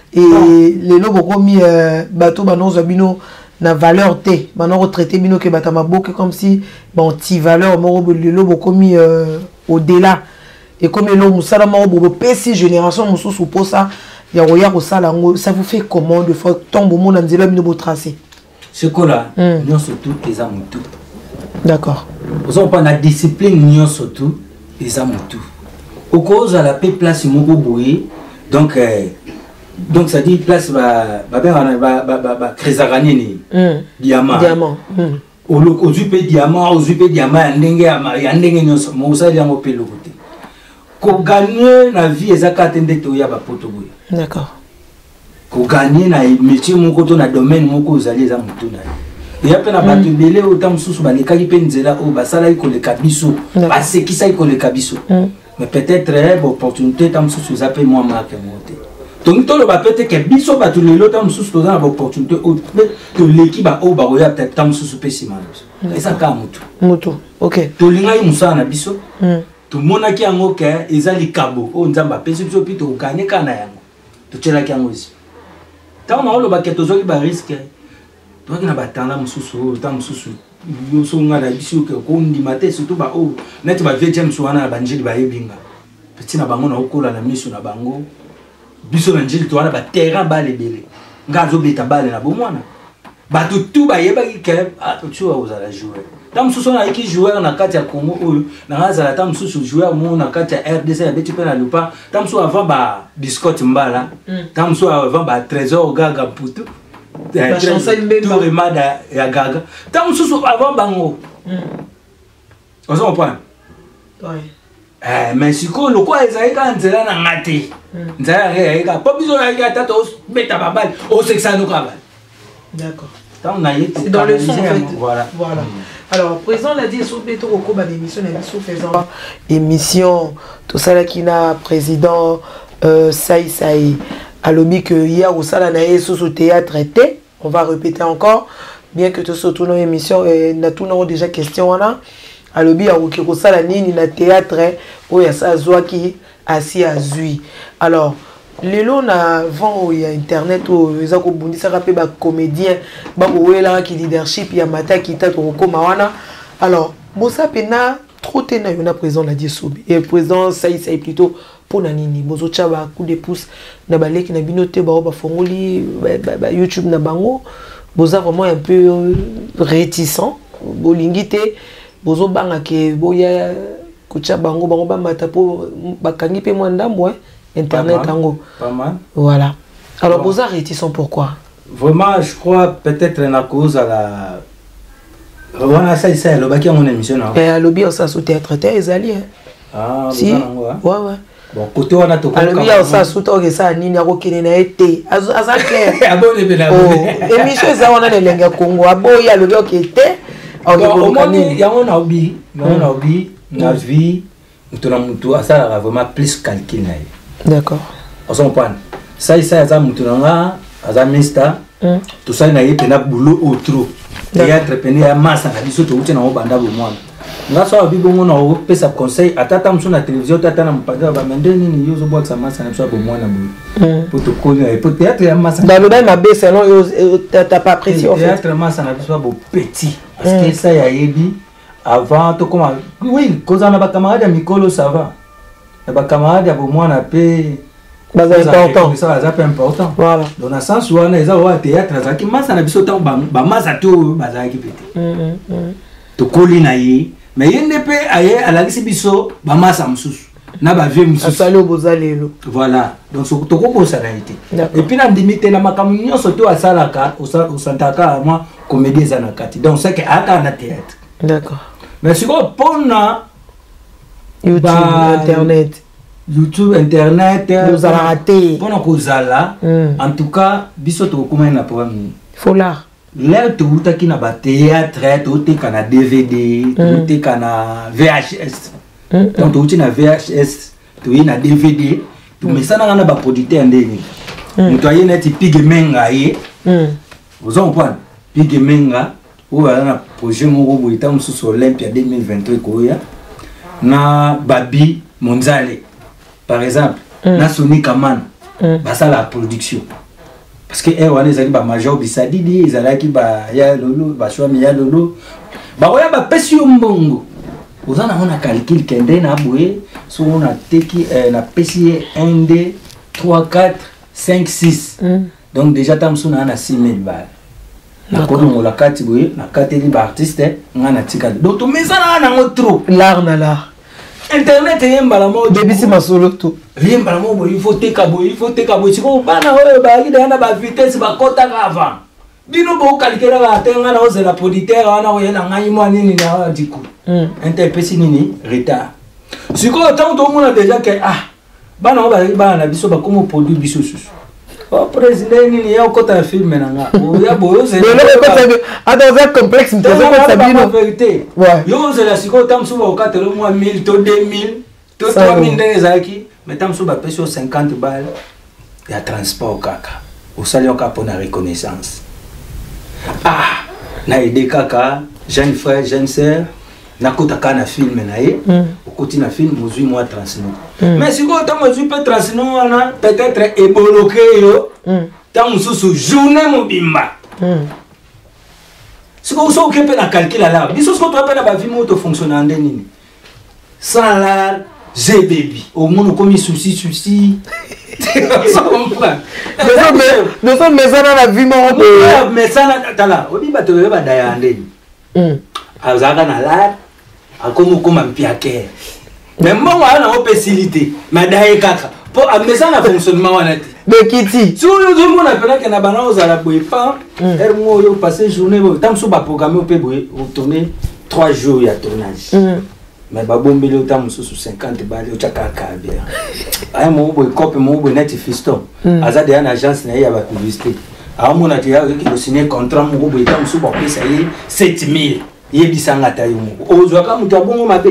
[SPEAKER 2] et lelo bokomi bato banoza bino na valeur té bano retraité bino ke bata maboki comme si bon ti valeur moko lelo bokomi au delà et comme lelo musala moko bo pesi génération mususu pour ça ya roya ko sala ngo ça vous fait comment de fois tombe au monde nzela bino bo tracer ce là nous surtout les amours tout d'accord vous avez pas la discipline nous surtout les amours tout au cause à la paix place moko boye donc euh, donc ça dit place ba ba ba ba ba crézarani ni diamant diamant au loco zupe diamant au zupe diamant ndenge ya ndenge nyonso mo ça yango pe le côté ko gagner la vie ezaka atende to ya ba poto boye d'accord ko gagner na métier moko to na domaine moko uzali za mutu na et après na bato belé autant mususu ba lekaki pe nzela o basala iko le kabiso ba sekisa iko le kabiso mais peut-être une opportunité tam mususu za pe moi marque monter donc to le ba peut-être que biso ba to lelo tam mususu to za na opportunité o to leki ba o ba roya peut-être tam mususu pe simana et ça ka mutu mutu OK to linga musa na biso to mona ki yango ke ezali kabo o nzamba pesi biso pi to gagner kana yango to tshela ki yango isi tant on a le baquet aux autres bas risque toi qui n'a pas tant là mususu tant mususu yo so ngala biso ke ko ndi maté surtout ba o net ba vingtième soana na banjili ba yebinga petit na bango na okola na mission na bango biso na njili to na ba terrain ba lebele ngazo beta bale na bomwana ba tout ba yeba ki ke a tu vas la jouer tant mususu na ki joueur na kati ya Congo oyo na ngaza tant mususu joueur mo na kati ya R D C ya beti pe na lupa tant mususu avant ba biscotte mbala tant mususu avant ba trésor gaga putu ba chancel mbemba to remada ya gaga tant mususu avant bango on se comprend oui eh mais siko loko ezaika nzela na ngati nzela ya pa biso ya tata beta babal o sexano kabal d'accord. C'est dans le son en fait. Voilà. Voilà. Alors, le président l'a dit, sur Beto Roko, bah, l'émission, l'émission faisant émission, tout ça là qui n'a président euh, Saï Saï. À l'objet que hier au salon sous au théâtre était, on va répéter encore, bien que tout ce tour nos émissions, n'a tout nos déjà question là. À l'objet à au salon ni na théâtre, où il y a ça zoa qui assis à zui. Alors. Les lots avant il y a internet où ils ont bondi ça rappelle ba comédien ba là qui leadership il y a mata qui t'a au mawana alors bossa pena trop tena yona président la dit sobi et président Saï Saï plutôt pour nanini bozo chaba coup de pouce na baleki na binote ba ba fongoli ba YouTube na bango boza vraiment un peu réticent bolingité bozo banga ke boya kucha bango bango ba mata po bakangi pe mwandambo internet tango pas mal voilà alors vos arrêtés sont pourquoi vraiment je crois peut-être la cause à la voilà ça ça le baki mon émission et à lobby ça sous théâtre les alliés ah si ouais ouais bon côté on a tout à lobby ça sous que ça nini ya kokene na été azake abone bela émission ça on a les lenga Congo aboya lobby okete ok ya on a obi on a obi na vie mutuna mutu asala vraiment plus calcul na d'accord. On s'en prend. Ça, ça, ça, moutonanga, ça, mista. Tout ça, il y a un boulot au trou. Théâtre, il y a masse à la tout le monde banda au monde. Là, ça, il y a un peu de conseil. À ta table sur la télévision, tu as un peu de temps, mais il y a un masse à la au monde. Pour te connaître, pour théâtre, il y a masse. Dans le même abbé, sinon, tu n'as pas apprécié. Théâtre, masse à la au petit. Parce que ça, il y a avant tout comment oui cause on a pas camarade à Mikolo ça va et pas camarade pour moi on a payé
[SPEAKER 1] bah c'est important
[SPEAKER 2] ça c'est important
[SPEAKER 1] voilà
[SPEAKER 2] dans le sens où on a au théâtre ça qui massa na biso tant ba massa tout ba za ki pété to kolina yi mais yende pe aye ala ki biso ba massa mususu na ba vieux mususu
[SPEAKER 1] asalo bozalelo
[SPEAKER 2] voilà donc so to ko ça a été et puis na limité na makamu nyonso to asalaka au santaka moi comédie za na kati donc c'est que aka na théâtre
[SPEAKER 1] d'accord
[SPEAKER 2] mais si on pona
[SPEAKER 1] YouTube internet
[SPEAKER 2] YouTube internet
[SPEAKER 1] nous allons rater
[SPEAKER 2] pona kozala en tout cas biso to comment na programme
[SPEAKER 1] faut l'art
[SPEAKER 2] l'air to utaki na ba théâtre to te kana D V D to te kana V H S donc to uti na V H S to ina D V D to mesana na ba producteur ndeni muto aye neti pige menga ye vous en comprenez pige menga ou na projet moko boy tam sous Olympia deux mille vingt-trois koya na Babi Monzale par exemple na Sony Kaman ba ça la production parce que eh wana ezali ba major bisadidi ezalaki ba ya lolo ba shwa mi ya lolo ba oya ba pesi mbongo ozana ona calcul kende na boye so ona teki na pesi un deux trois quatre cinq six donc déjà tam sona na six mille balles na kono la kati boye na kateli ba artiste ngana tika donc to mesana na ngotro
[SPEAKER 1] l'art na l'art
[SPEAKER 2] internet yemba la mo
[SPEAKER 1] débisi masolo to
[SPEAKER 2] yemba la mo boye il faut teka boye il faut teka boye siko bana oyo ba ki na ba vitesse ba kota avant bino bo calculer ba tenga na oze la producteur wana oye na ngai mo nini na diku interpesi nini retard siko tant to mona déjà que ah bana ba ba na biso ba comme produit biso susu oh président nini ya okota film na nga ya boyo ze
[SPEAKER 1] attends c'est complexe mais c'est pas
[SPEAKER 2] la vérité yo ze la siko tam suba okata le mois mille to deux mille to trois mille ndezaki mais tam suba peso cinquante balles ya transport kaka osali oka pour la reconnaissance ah na ide kaka jeune frère jeune sœur na kota kana film na ye okoti na film mozui moi transno mais si ko tam mozui pe transno wana peut-être eboloke yo tam susu journée mobimba si ko so ke pe na calcul là biso so to pe na ba film auto fonctionner ndeni sans la G baby au monde comme souci souci ça comprend
[SPEAKER 1] nous sommes mais ça dans la vie mon
[SPEAKER 2] mais ça tala odi ba to ba daya ndeni azaka na la akomo koma mpiake mais moi na opacité madaye kaka pour amesa na fonctionnement wana te
[SPEAKER 1] de kiti
[SPEAKER 2] si yo zo mona pena que na bana ozala boy pa er mo yo passer journée bo tam so ba programmer pe boy o tourner trois jours ya tournage mais ba bombele o tam so cinquante balles o chaka ka bien ay mo boy copie mo boy net fiston azade ya na agence na ya ba publicité a mo na te ya ki signer contrat mo boy tam so ba pesa yi sept mille yebisanga tayo mo ozwaka mutu abongo mabe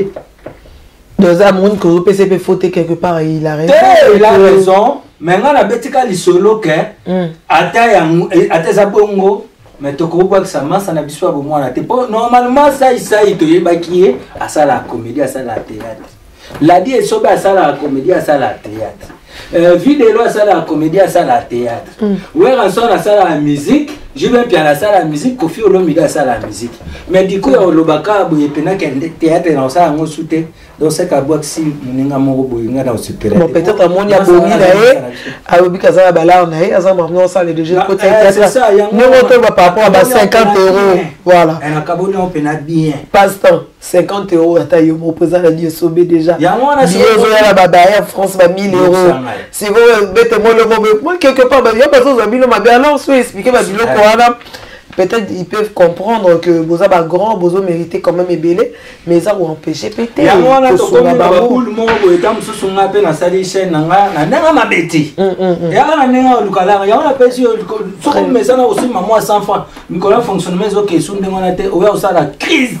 [SPEAKER 1] dans un monde que P C P faute quelque part il a raison
[SPEAKER 2] il a raison mais ngana betika lisolo ke ata ya ata za bongo mais to ko kwa sa masa na biswa bo mwana te normalement ça ça ito yebaki asala comédie asala théâtre la die soba asala comédie asala théâtre euh vidéo asala comédie asala théâtre ouais rançon asala musique je vais bien la salle à musique Kofi Olomide à salle à musique mais du coup au lobaka boye pena kende théâtre na ça ngo soute donc c'est ka box si ninga mo boye nga na super
[SPEAKER 1] bon peut-être à mon ya boni na e a obika za bala na e azama mo salle de jeu côté théâtre nous on va par rapport à cinquante euros voilà
[SPEAKER 2] elle a caboni on pena bien
[SPEAKER 1] passe-temps cinquante euros ata yo mo présent la Dieu sobé déjà
[SPEAKER 2] ya mo na
[SPEAKER 1] so ya baba ya France ba mille euros si vous mettez moi le moi quelque part il y a pas besoin de mille ma bien alors so expliquer ma bilo peut-être ils peuvent comprendre que Boza ba grand Bozo méritait quand même ébélé mais ça ou empêcher péter
[SPEAKER 2] ya mwana to comme ba boule mo bo etam so sunga pe na sali chaîne nga na nanga mabeti ya na nanga lukala ya na pesi so comme mais ça na aussi maman cent francs Nicolas fonctionnement zo ke sunde ngona te o ya usala crise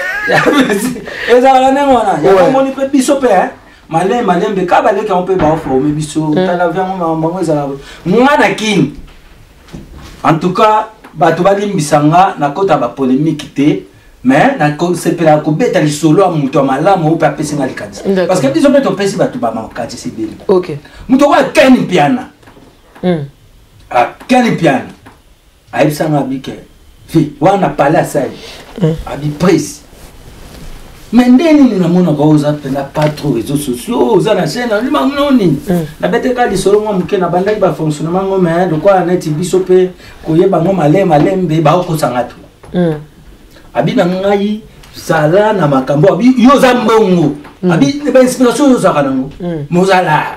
[SPEAKER 2] et ça la nanga wana ya mo ni pe biso pe hein malin malin be ka ba le ka on peut ba former biso tala vient mo maman ça la ngana kin en tout cas bato balimbisanga na kota ba polémique té mais na ko sepela ko beta li solo amuto malamu ou pa pesi na likadi parce que biso beto pesi bato ba makati sibeli
[SPEAKER 1] OK
[SPEAKER 2] muto wa kani piana mm ah kani piana ai sanga bike fi wana pala sai abi prise mais ndeni ni namona ko oza pena pas trop réseaux sociaux oza na chaîne lui mamunoni na bete ka lisolo ngo muke na bandaki ba fonctionnement ngo mais de quoi net biso pe ko yeba ngo malem malembe ba ko sangatu abi na ngai sala na makambo abi yo za mbongo abi ba inspiration yo za kanango mozala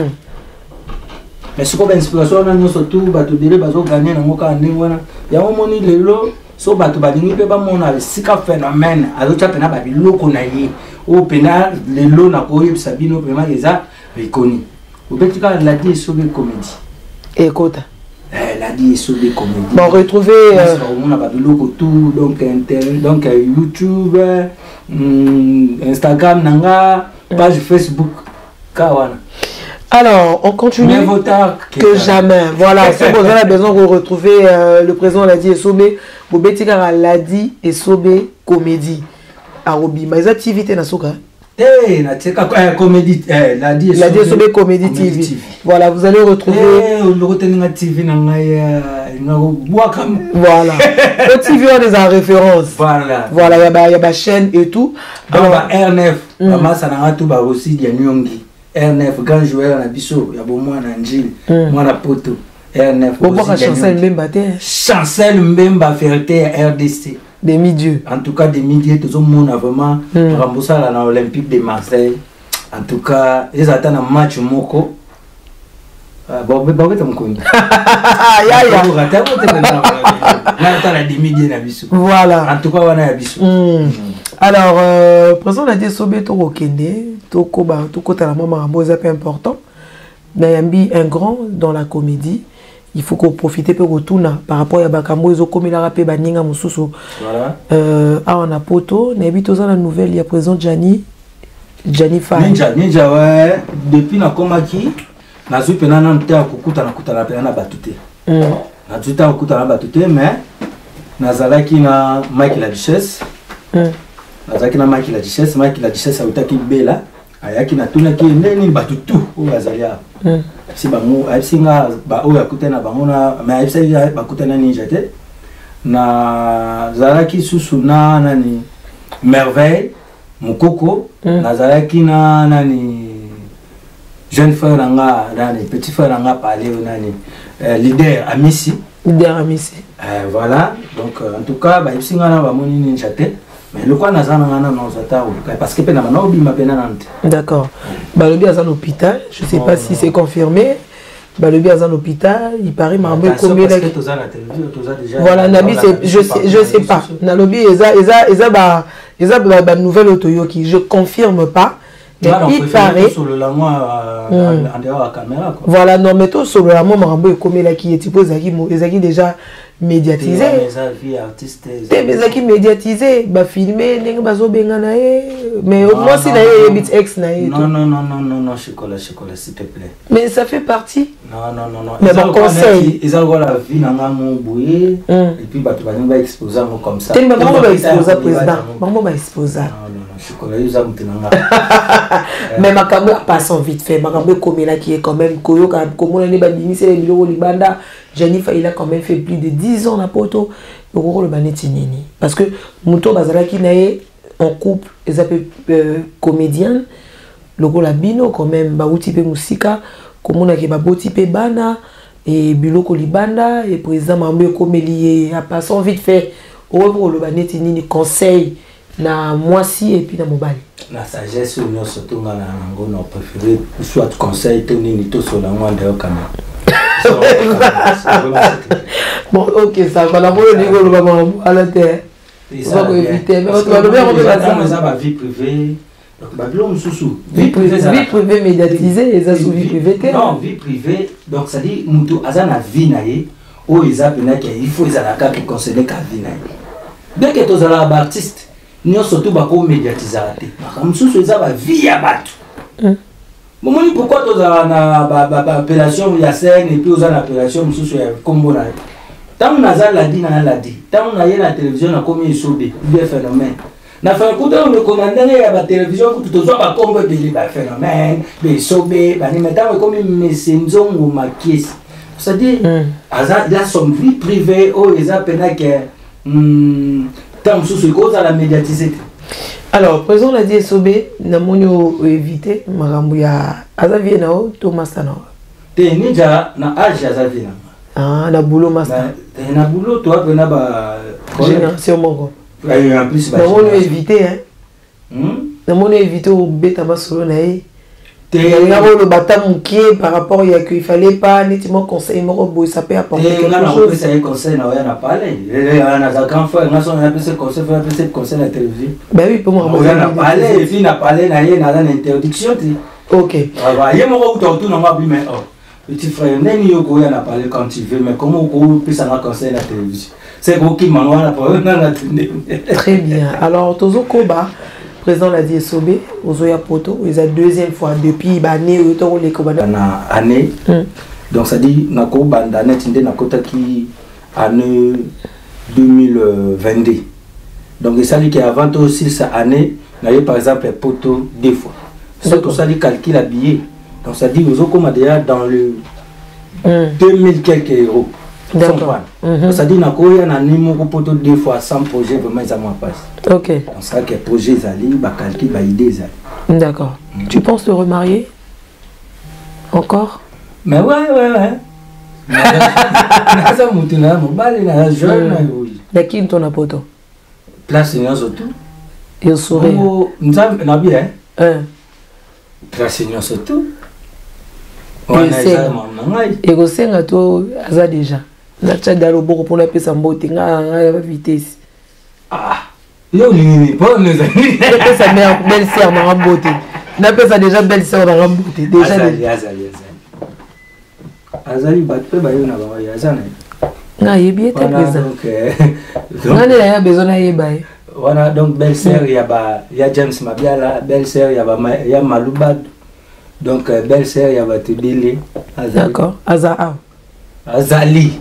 [SPEAKER 2] mais siko ba inspiration na nyoso tu ba to dire ba zo gagner na ngo ka ndingwana ya moni lelo so bato balingi pe bamona sika phénomène azotia pena babiloko na ye o pena lelo na koyebisa bino vraiment eza rekoni obetika la die sobe comédie
[SPEAKER 1] ekota
[SPEAKER 2] eh la die sobe comédie
[SPEAKER 1] bon retrouver
[SPEAKER 2] on a babiloko tout donc internet donc YouTube Instagram nanga page Facebook kawana.
[SPEAKER 1] Alors, on continue.
[SPEAKER 2] Mais vaut tard
[SPEAKER 1] que, que jamais. Voilà, si vous avez besoin de retrouver euh, le président Ladi Esobe, vous pouvez Ladi Esobe Comédie. Arobi, mais ça T V t'es na soka.
[SPEAKER 2] Eh, na teka comédie, eh, Ladi Esobe.
[SPEAKER 1] Ladi Esobe Comédie T V. Voilà, vous allez retrouver.
[SPEAKER 2] Eh, le retenir T V na ngai na boakam.
[SPEAKER 1] Voilà. Au T V on est en référence.
[SPEAKER 2] Voilà.
[SPEAKER 1] Voilà, il y a il y a ma chaîne et tout.
[SPEAKER 2] Alors, ba R neuf, maman ça na tout ba aussi dia nyongi. R neuf, grand joueur na biso, il y a bon moi na Njili, moi na poto. R neuf.
[SPEAKER 1] Pourquoi Chancel Mbemba te?
[SPEAKER 2] Chancel Mbemba Ferté R D C.
[SPEAKER 1] Des milieux.
[SPEAKER 2] En tout cas, des milieux, tout le monde a vraiment remboursé à l'Olympique de Marseille. En tout cas, ils attendent un match moko. Bon, mais bon, tu me connais. Ya ya.
[SPEAKER 1] Voilà.
[SPEAKER 2] En tout cas, on a abisso.
[SPEAKER 1] Alors, euh, président Ladi Esobe to Okende, to koba, to kota la maman rambo, c'est important. Nayambi un grand dans la comédie. Il faut qu'on profite pour retourner par rapport à Bakambo, ils ont commis la rapé baninga mususu. Voilà. Euh, ah on a poto, Nayambi to la nouvelle, il y a présent Gianni, Gianni Faye.
[SPEAKER 2] Ninja, ninja ouais. Depuis na komaki, na zui pena na ntea kukuta na kuta na pena na batute. Na zui ta kukuta na batute, mais na zalaki na Mike la Duchesse. Nazaki na Mike la Duchesse, Mike la Duchesse a utaki bela, ayaki na tuna ki neni batutu o bazalia. Si bango, aysinga ba o yakutena bango na, mais aysinga bakutena ninja te. Na zalaki susuna nani merveille, mukoko, na zalaki na nani jeune frère nanga, nani petit frère nanga parler nani leader Amisi.
[SPEAKER 1] Leader Amisi.
[SPEAKER 2] Euh, voilà, donc en tout cas, ba aysinga na ba moni ninja te. Mais le quoi n'a pas de parce que
[SPEAKER 1] d'accord. Balobi à un hôpital, je ne sais pas si c'est confirmé. Balobi à un hôpital, il paraît marmé comme il voilà, Nabi, je sais, je sais pas. Nalobi, eza, eza, eza, ba, eza, ba, ba nouvelle autoyoki, je confirme pas. Mais il paraît.
[SPEAKER 2] Sur le lama en dehors de la caméra.
[SPEAKER 1] Voilà, non, mais tout sur le lama, marmé comme il a qui est type, ils ont déjà médiatisé. Les qui médiatisé, bah filmé, n'eng bazo bengana mais au moins si d'ailleurs il est ex naïe.
[SPEAKER 2] Non non non non non non chocolat chocolat s'il te plaît.
[SPEAKER 1] Mais ça fait partie.
[SPEAKER 2] Non non non non.
[SPEAKER 1] Mais bon conseil.
[SPEAKER 2] Ils ont la vie dans mon bouillé et puis bah tu vas nous exposer comme ça.
[SPEAKER 1] T'es maman va exposer président. Maman va exposer.
[SPEAKER 2] Non non non chocolat ils ont tenanga.
[SPEAKER 1] Mais ma caméra passe vite fait. Ma caméra comme là qui est quand même koyo comme on est bandini c'est les bureaux libanda. Jennifer il a quand même fait plus de dix ans la poto le banetinini parce que Muto Bazalaki nae en couple ils appellent euh, comédienne logo la bino quand même ba outi pe musika comme on a ke ba boti pe bana et biloko libanda et président mambe komelié a passé vite fait au pour le banetinini conseil na moisi et puis na mobile
[SPEAKER 2] la sagesse nous surtout na ngo na préféré soit conseil tenini to sur la moindre caméra.
[SPEAKER 1] Bon, ok, ça va. La bonne niveau, le maman, à la terre. On va éviter. Mais on va le bien remettre ça.
[SPEAKER 2] Ma vie privée.
[SPEAKER 1] Vie privée médiatisée, et ça sous vie privée.
[SPEAKER 2] Non, vie privée. Donc, ça dit, Moutou, Azana vie naïe. Ou ils appellent qu'il faut les alaka qui concernent qu'à vie naïe. Dès que tu es un artiste, nous surtout beaucoup médiatisés. Moutou, ils ont vie à battre. Pourquoi tu as une appellation de scène et puis tu as une appellation de combo? Tant que tu as la dit, tu as la dit. Tant que tu as la télévision, tu as commis un soubé, un phénomène. Tu as fait un coup de commandant à la télévision, tu as fait un combo de phénomène, de soubé, mais tu as commis un messenger ou ma caisse. C'est-à-dire, il a son vie privée, ou il a peine que tu as la médiatisé.
[SPEAKER 1] Alors, président l'a dit Sobé, n'a pas évité, Marambouya, Azavienao, Thomas Tano.
[SPEAKER 2] T'es déjà na âge Azavina.
[SPEAKER 1] Ah, na boulot master.
[SPEAKER 2] T'es na boulot, toi, tu n'as
[SPEAKER 1] génération mongo.
[SPEAKER 2] En plus,
[SPEAKER 1] n'a pas évité, hein. N'a pas évité au bêta masolo naï. Il y a le bâtiment qui est par rapport à qu'il fallait pas nettement conseiller mon robot, ça peut apporter quelque chose.
[SPEAKER 2] C'est un conseil, on a parlé. On a grand frère, on a appelé ce conseil, on a appelé ce conseil à la télévision.
[SPEAKER 1] Ben oui, pour moi,
[SPEAKER 2] on a parlé, et puis on a parlé, on a une interdiction.
[SPEAKER 1] Ok.
[SPEAKER 2] Il y a mon robot, on a dit, mais oh, petit frère, on a parlé quand tu veux, mais comment on peut s'en conseiller à la télévision? C'est vous qui m'en a parlé.
[SPEAKER 1] Très bien. Alors, Tozo Koba. Le président l'a dit Sobé, Ozoya Poto, c'est la deuxième fois depuis l'année où il y a une
[SPEAKER 2] année. Donc ça dit que nous avons année deux mille vingt-deux. Donc ça dit qu'avant aussi cette année, nous avons par exemple Poto deux fois. Surtout ça dit calcul à billet. Donc ça dit que nous avons déjà dans le deux mille quelques euros.
[SPEAKER 1] D'accord.
[SPEAKER 2] Ça dit que nous avons Poto deux fois sans projet vraiment ils ont passé.
[SPEAKER 1] Ok.
[SPEAKER 2] On sait que projet Zali, calcul, idée Zali.
[SPEAKER 1] D'accord. Mm. Tu penses te remarier encore?
[SPEAKER 2] Mais ouais, ouais, ouais. Ça monte là, mon bal est jeune.
[SPEAKER 1] D'accord, ton apoto.
[SPEAKER 2] Place Seigneur surtout.
[SPEAKER 1] Et sourire.
[SPEAKER 2] Nous avons bien.
[SPEAKER 1] Hein.
[SPEAKER 2] Place Seigneur surtout.
[SPEAKER 1] On a déjà. Et au sein à toi, ça déjà. Na tchada lo boko pour la pesa mbote nga nga vitesse.
[SPEAKER 2] Ah. Yo ni pas nous amis.
[SPEAKER 1] Sa mère belle sœur dans beauté. Na pesa déjà belle sœur dans beauté. Déjà
[SPEAKER 2] Azali Azali Azali. Azali batpe ba yo na ba ya zana.
[SPEAKER 1] Na yebi ta pesa. Donc nga ne ya besoin na yeba.
[SPEAKER 2] Voilà donc belle sœur ya ba ya James Mabiala, belle sœur ya ba ya Malubad. Donc belle sœur ya ba Tibili.
[SPEAKER 1] D'accord. Azaa.
[SPEAKER 2] Azali.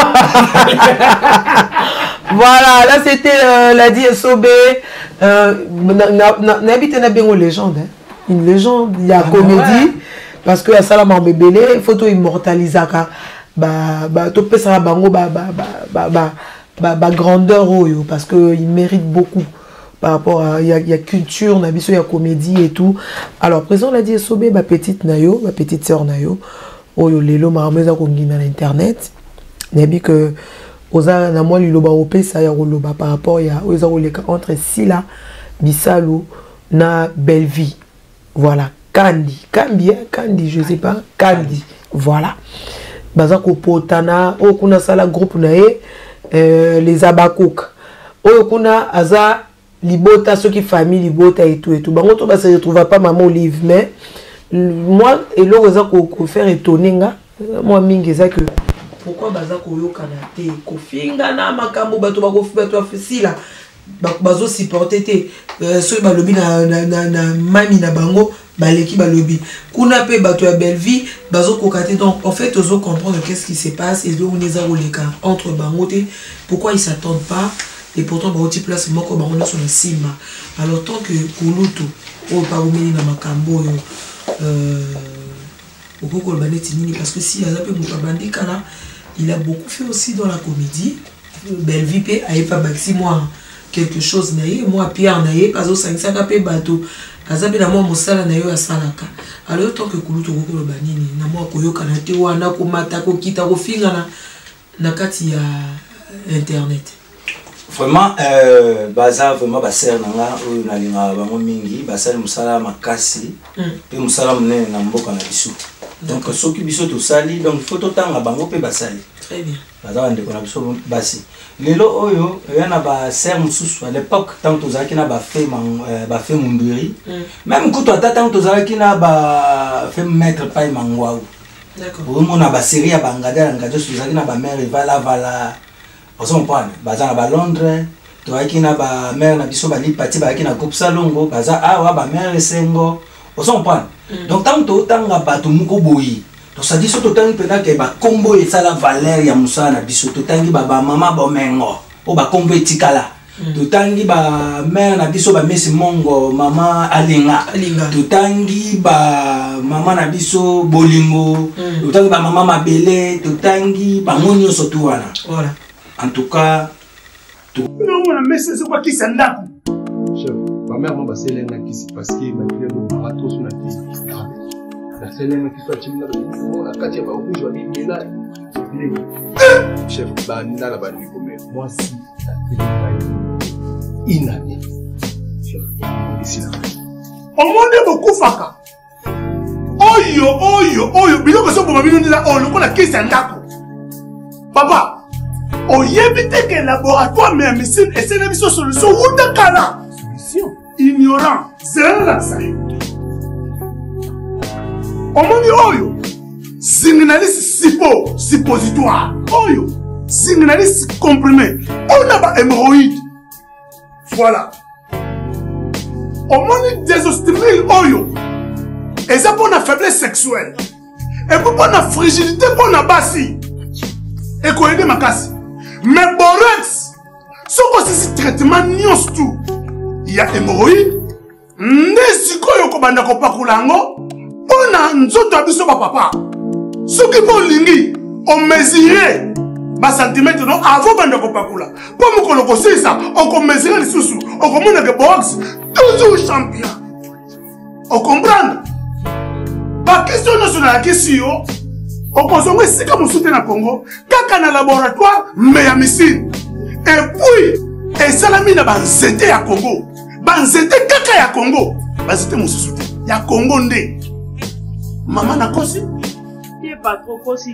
[SPEAKER 1] Voilà, là c'était euh, la dit Sobé. Euh, N'habite na bien une légende. Hein. Une légende, il y a ah, comédie. Ouais. Parce que la salle m'a bébélé, photo immortalisée. Bah, bah, tout peut ça, bango, bah, bah, bah, bah, bah, bah, grandeur, parce qu'il mérite beaucoup. Par rapport à, il y a, y a culture, il y a comédie et tout. Alors, présent l'a dit Sobé, ma petite Nayo, ma petite sœur Nayo. Oyo lelo marameza kongina na internet nebi que oza na moi liloba opesa ya koloba par rapport ya oza koleka entre Sila Bisalu na Bellevie. Voilà, Kandi, Kandi, Kandi, je sais pas, Kandi. Voilà. Baza ko potana o kuna sala groupe na e euh, les Abakouk. Oyo kuna aza libota ceux qui famille libota et tout et tout. Bango to ba se retrouva pas maman Olive mais moi et l'autre ko faire étonner moi mingi ça que pourquoi baza ko yokana te ko finga na makambo bato ba ko bato afisila bazo supporter te so ba lobi na na na mami na bango baleki ba lobi kuna pe bato ya Bellevie bazo ko kate. Donc en fait ozo comprendre qu'est-ce qui se passe et donc on les a roleka entre bango te pourquoi ils s'attendent pas et pourtant ba oti place moko bango na so na sima. Alors tant que kulutu o pa omeni na makambo yo parce que si il a beaucoup fait aussi dans la comédie. Bellevie a pas baxi moi quelque chose naïe moi Pierre naïe pas au cinq cents capé bateau azabi na moi mosala naïe à salaka. Alors tant que kuluto ko banini na moi ko yoka na te wana ko mata ko kita ko finga na na kati ya internet.
[SPEAKER 2] Vraiment euh baza vraiment ba ser nanga oyo na linga ba mingi ba sala musala makasi pe musala mnene na mboka na biso. Donc soki biso to sali donc photo tanga bango pe ba sali.
[SPEAKER 1] Très bien.
[SPEAKER 2] Baza ndeko na biso basi. Lelo oyo yana ba ser mususu à l'époque tant to zaki na ba fait ba fait munduri. Même kuto ata tant to zaki na ba fait mettre pa mangwa. D'accord. Omo na ba série ya bangada ngado suzaki na ba mère vala vala. Ozo mpane baza na ba Londres to aki na ba mère na biso ba li parti ba aki na groupe salongo baza awa ba mère sengo ozo mpane. Donc tant to tanga bato muko boyi to ça dit soto tangi pena ke ba kombo et sala valeur ya musala na biso to tangi ba ba mama bomengo o ba kombo etikala to tangi ba mère na biso ba mesi mongo mama alinga to tangi ba mama na biso bolingo to tangi ba mama mabele to tangi ba ngonyo soto wana. Voilà. En tout cas, tout.
[SPEAKER 5] Non, on a mis ce quoi qui s'en a.
[SPEAKER 3] Chef,
[SPEAKER 9] ma mère m'a passé l'un qui s'est passé, ma mère m'a barato sur la tête. La seule l'un qui soit timide, la quatrième fois où je vais aller là, chef, banda la bande comme moi si la télé inane. Ici là.
[SPEAKER 4] Au monde beaucoup faka. Oyo oyo oyo biloko so boma bino ndila o lokola kisa ndako. Papa, oyebite que laboratoire mais médecine et c'est une solution ou de kala. Solution ignorant, c'est la ça. Au monde oyo signaliste sipo suppositoire. Oyo signaliste comprimé. On a pas hémorroïde. Voilà. Au monde désostimule oyo. Et ça pour la faiblesse sexuelle. Et pour la fragilité pour la bassi. Et qu'on aide ma casse. Mais borax, ce que c'est traitement nios tout. Il y a hémorroïdes. Nesiko yoko banda ko pakulango. On a nzoto abiso ba papa. Ce qui pour lingi, on mesurait ba centimètre non avant banda ko pakula. Pour me koloko c'est ça, on ko mesurer les sous-sous. On commande que borax toujours champion. On comprend? La question nationale, la question, on consomme si comme on soutient le Congo, kaka na laboratoire, mais à missile. Et puis, et ça la mine banzete à Congo. Banzete kaka ya Congo. Banzete mon soutien. Ya Congo ndé. Maman na kosi?
[SPEAKER 7] Il n'est pas trop kosi.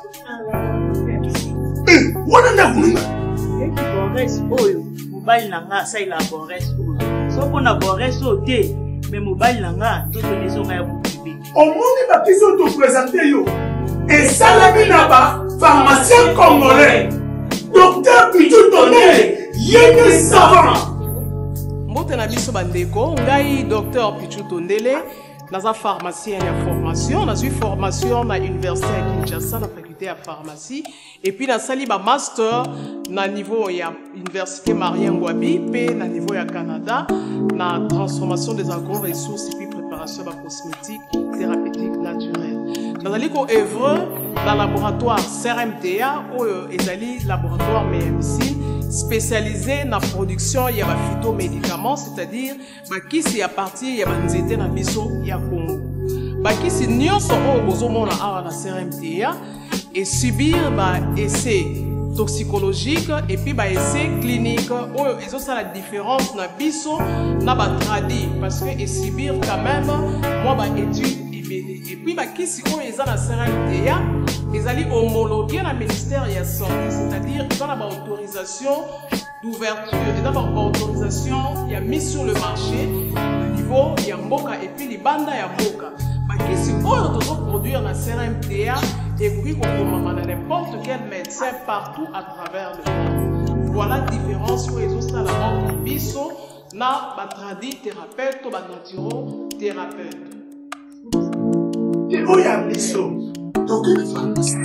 [SPEAKER 4] Eh, wana na kununga.
[SPEAKER 7] Et qui borès oyo, mobile nanga ça il a borès oyo. So qu'on a borès oté, mais mobile nanga, tout les gens ont
[SPEAKER 4] au monde va qui sont te présenter yo. Et ça la minaba, pharmacien congolais, docteur Pichou Tondele, yéné savant.
[SPEAKER 10] Mbote na biso bandeko, ngai docteur Pichou Tondele, naza pharmacien ya formation, naza formation na université à Kinshasa na faculté ya pharmacie et puis na sali ba master na niveau ya université Marien Ngouabi pe na niveau ya Canada na transformation des agro-ressources et puis préparation de cosmétiques thérapeutiques naturelles. Dans le œuvre dans le laboratoire C R M T A ou ezali laboratoire médecine spécialisé dans la production de phytomédicaments, c'est-à-dire qui c'est à partir de nzete na biso ya Congo. Qui c'est nyonso o bozomona awa na C R M T A et subir ba essai toxicologique et puis ba essai clinique ou ils ont ça la différence na biso na ba tradi parce que et subir quand même moi ba étude et puis bah qui si on est dans la C R M T A ils allaient homologuer la ministère de la santé, c'est-à-dire ils ont la autorisation d'ouverture, ils ont la autorisation il y a mis sur le marché le niveau il y a mboka et puis les bandes il y a mboka bah qui si on doit produire la C R M T A et puis qu'on peut n'importe quel médecin partout à travers le monde. Voilà la différence où ils ont ça la mort biso na ba tradi thérapeute ou ba naturo thérapeute.
[SPEAKER 4] Et où y a des choses? Donc, il faut.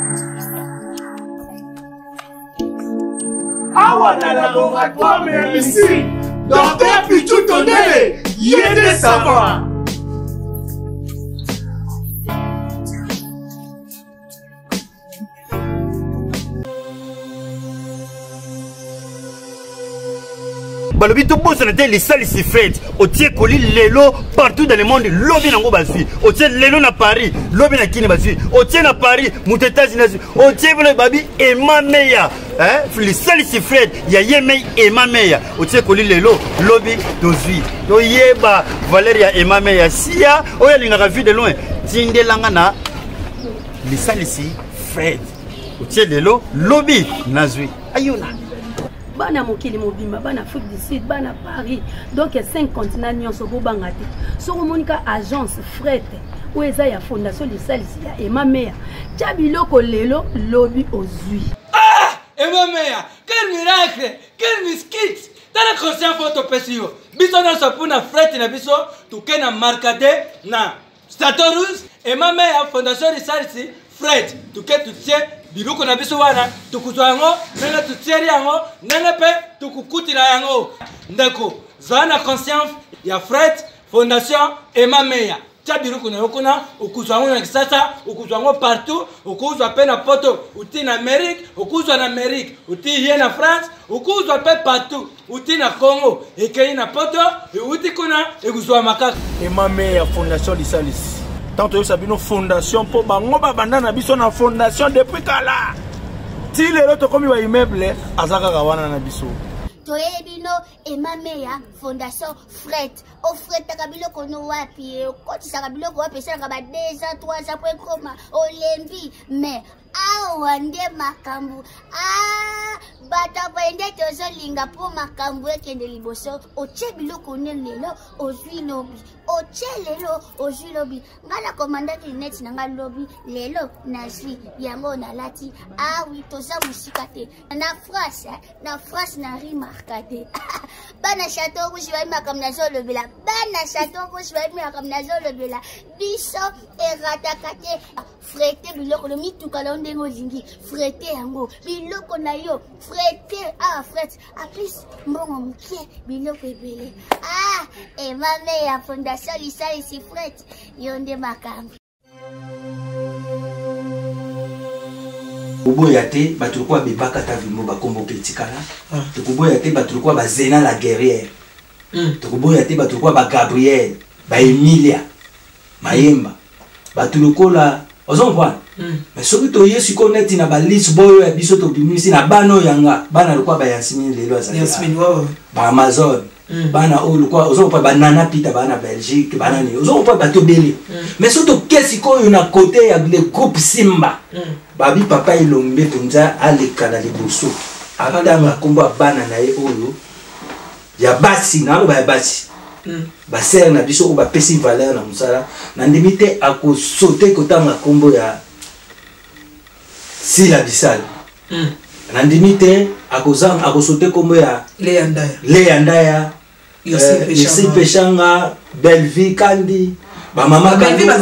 [SPEAKER 4] Awa na laboratoire, mais ici, docteur Pichou Tondele, y a des savants.
[SPEAKER 11] Balobi tout boss na les salles si faites au tiers colis lelo partout dans le monde lobby nango basi au tiers lelo na Paris lobby na kini basi au tiers na Paris muteta zina au tiers le babi et ma meya hein les salles si faites ya yemei et ma meya au tiers colis lelo lobby dozui to yeba Valeria et ma meya sia oya linga vu de loin tindelanga na les salles si faites au tiers lelo lobby nazui ayuna
[SPEAKER 12] bana mokili mobimba bana Afrique du Sud bana Paris donc cinq continents nyonso bo bangati soko monika agence fret ou eza ya fondation de salisi ya Emma Meya tchabiloko lelo lobby ozui
[SPEAKER 13] ah Emma Meya quel miracle quel miskit tala conscient photo pesio biso na sapuna fret na biso tukena markade na Statorus Emma Meya fondation de salisi fret tuketu tie biloko na biso wana tukuzwa yango nanga tutieri yango nanga pe tukukutila yango ndeko zana conscience ya Fred Fondation Emma Meya tia biruku na yo kuna okuzwa yango na kisasa okuzwa yango partout okuzwa mpe na poto uti na Amérique okuzwa na Amérique uti ye na France okuzwa mpe partout uti na Congo ekei na poto euti kuna ekuzwa makaka
[SPEAKER 5] emame ya fondation lisalisi tant toyosa bino fondation mpo bango babanda na biso na fondation depuis kala ti lelo tokomi ba immeuble aza kaka wana na biso
[SPEAKER 14] toyebino emame ya fondation Fred o Fred taka biloko no wapi okotisaka biloko wapi esalaka ba deux ans trois ans po ekoma olembi mais awa nde makambo ah bato baende tozolinga mpo makambo ekende liboso otie biloko ne lelo ozwi lobi otie lelo ozwi lobi nga na komandaki neti na nga lobi lelo nazwi yango nalati awi toza mosika te na France na France na rimarka te bana chateau rouge bayi makambo nazolobela bana chateau rouge bayi makambo nazolobela biso erataka te frete biloko no mituka na ndenge olingi frete yango biloko na yo frete ah frete a plus mbongo moke biloko ebele ah emame ya fondation lisalisi frete yo nde makambo
[SPEAKER 2] tokoboya te bato lokola bebaka ta vimo bakombo mpe etikala tokoboya te bato lokola bazena la guerrière tokoboya te bato lokola bagabriel baemilia mayemba bato lokola ozomprendre mais soki toye sikoyo neti na baliste boyo ya biso tobimisi na bana oyo yanga bana lokola bayasmine lelo azali baamazon bana oyo lokola ozomprendre banana pita bana na belgique bana nini ozomprendre bato ebele mais soki toke sikoyo na kote ya le groupe simba babi papa elombe mpenza aleka na liboso atanga nkombo ya bana na ye oyo ya basi naloba ya basi basere na biso oyo bapesi valeur na mosala na ndimi te akosote kotanga nkombo ya Sila Bisal na ndimi te akosote nkombo ya Lea Ndaya Yossi Pechanga Belleville Kandi bamama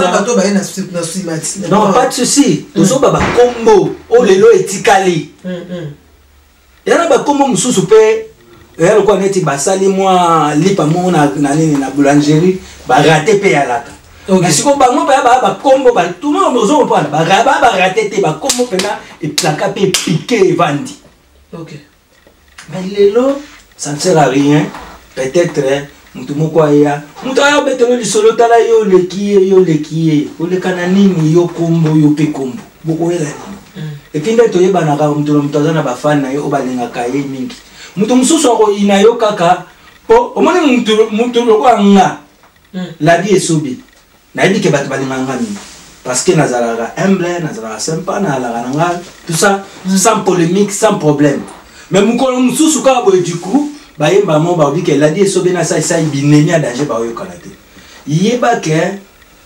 [SPEAKER 2] non pas de souci tozoba bakombo oyo lelo etikali yana bakombo mosusu mpe eya lokola neti basali mwa lipa mo na nini na boulangerie barate mpe yalaka sikoyo bango baya baya bakombo tuma ozomopana baya barate te bakombo mpena eplaka mpe pike evandi mais lelo ça ne sert à rien peut-être mutu moko aya mutu aya obetelo lisolo tala yo oleki ye yo oleki ye oleka na nini yo kombo yo mpe kombo bokoyela nini epi nde toyebanaka mutu na mutu aza na bafani na ye oyo balingaka ye mingi mutu mosusu akoyina yo kaka mpo omoni mutu lokola nga ladi esobi nayebi ke bato balinganga mingi parce que nazalaka humble nazalaka sympa nalaka na nga tout ça sans polémique sans problème mais mokolo mosusu kaka boye du coup bayemba mo baobi ke ladi esobe na saisai binemi ya danger baoyokana te yeba ke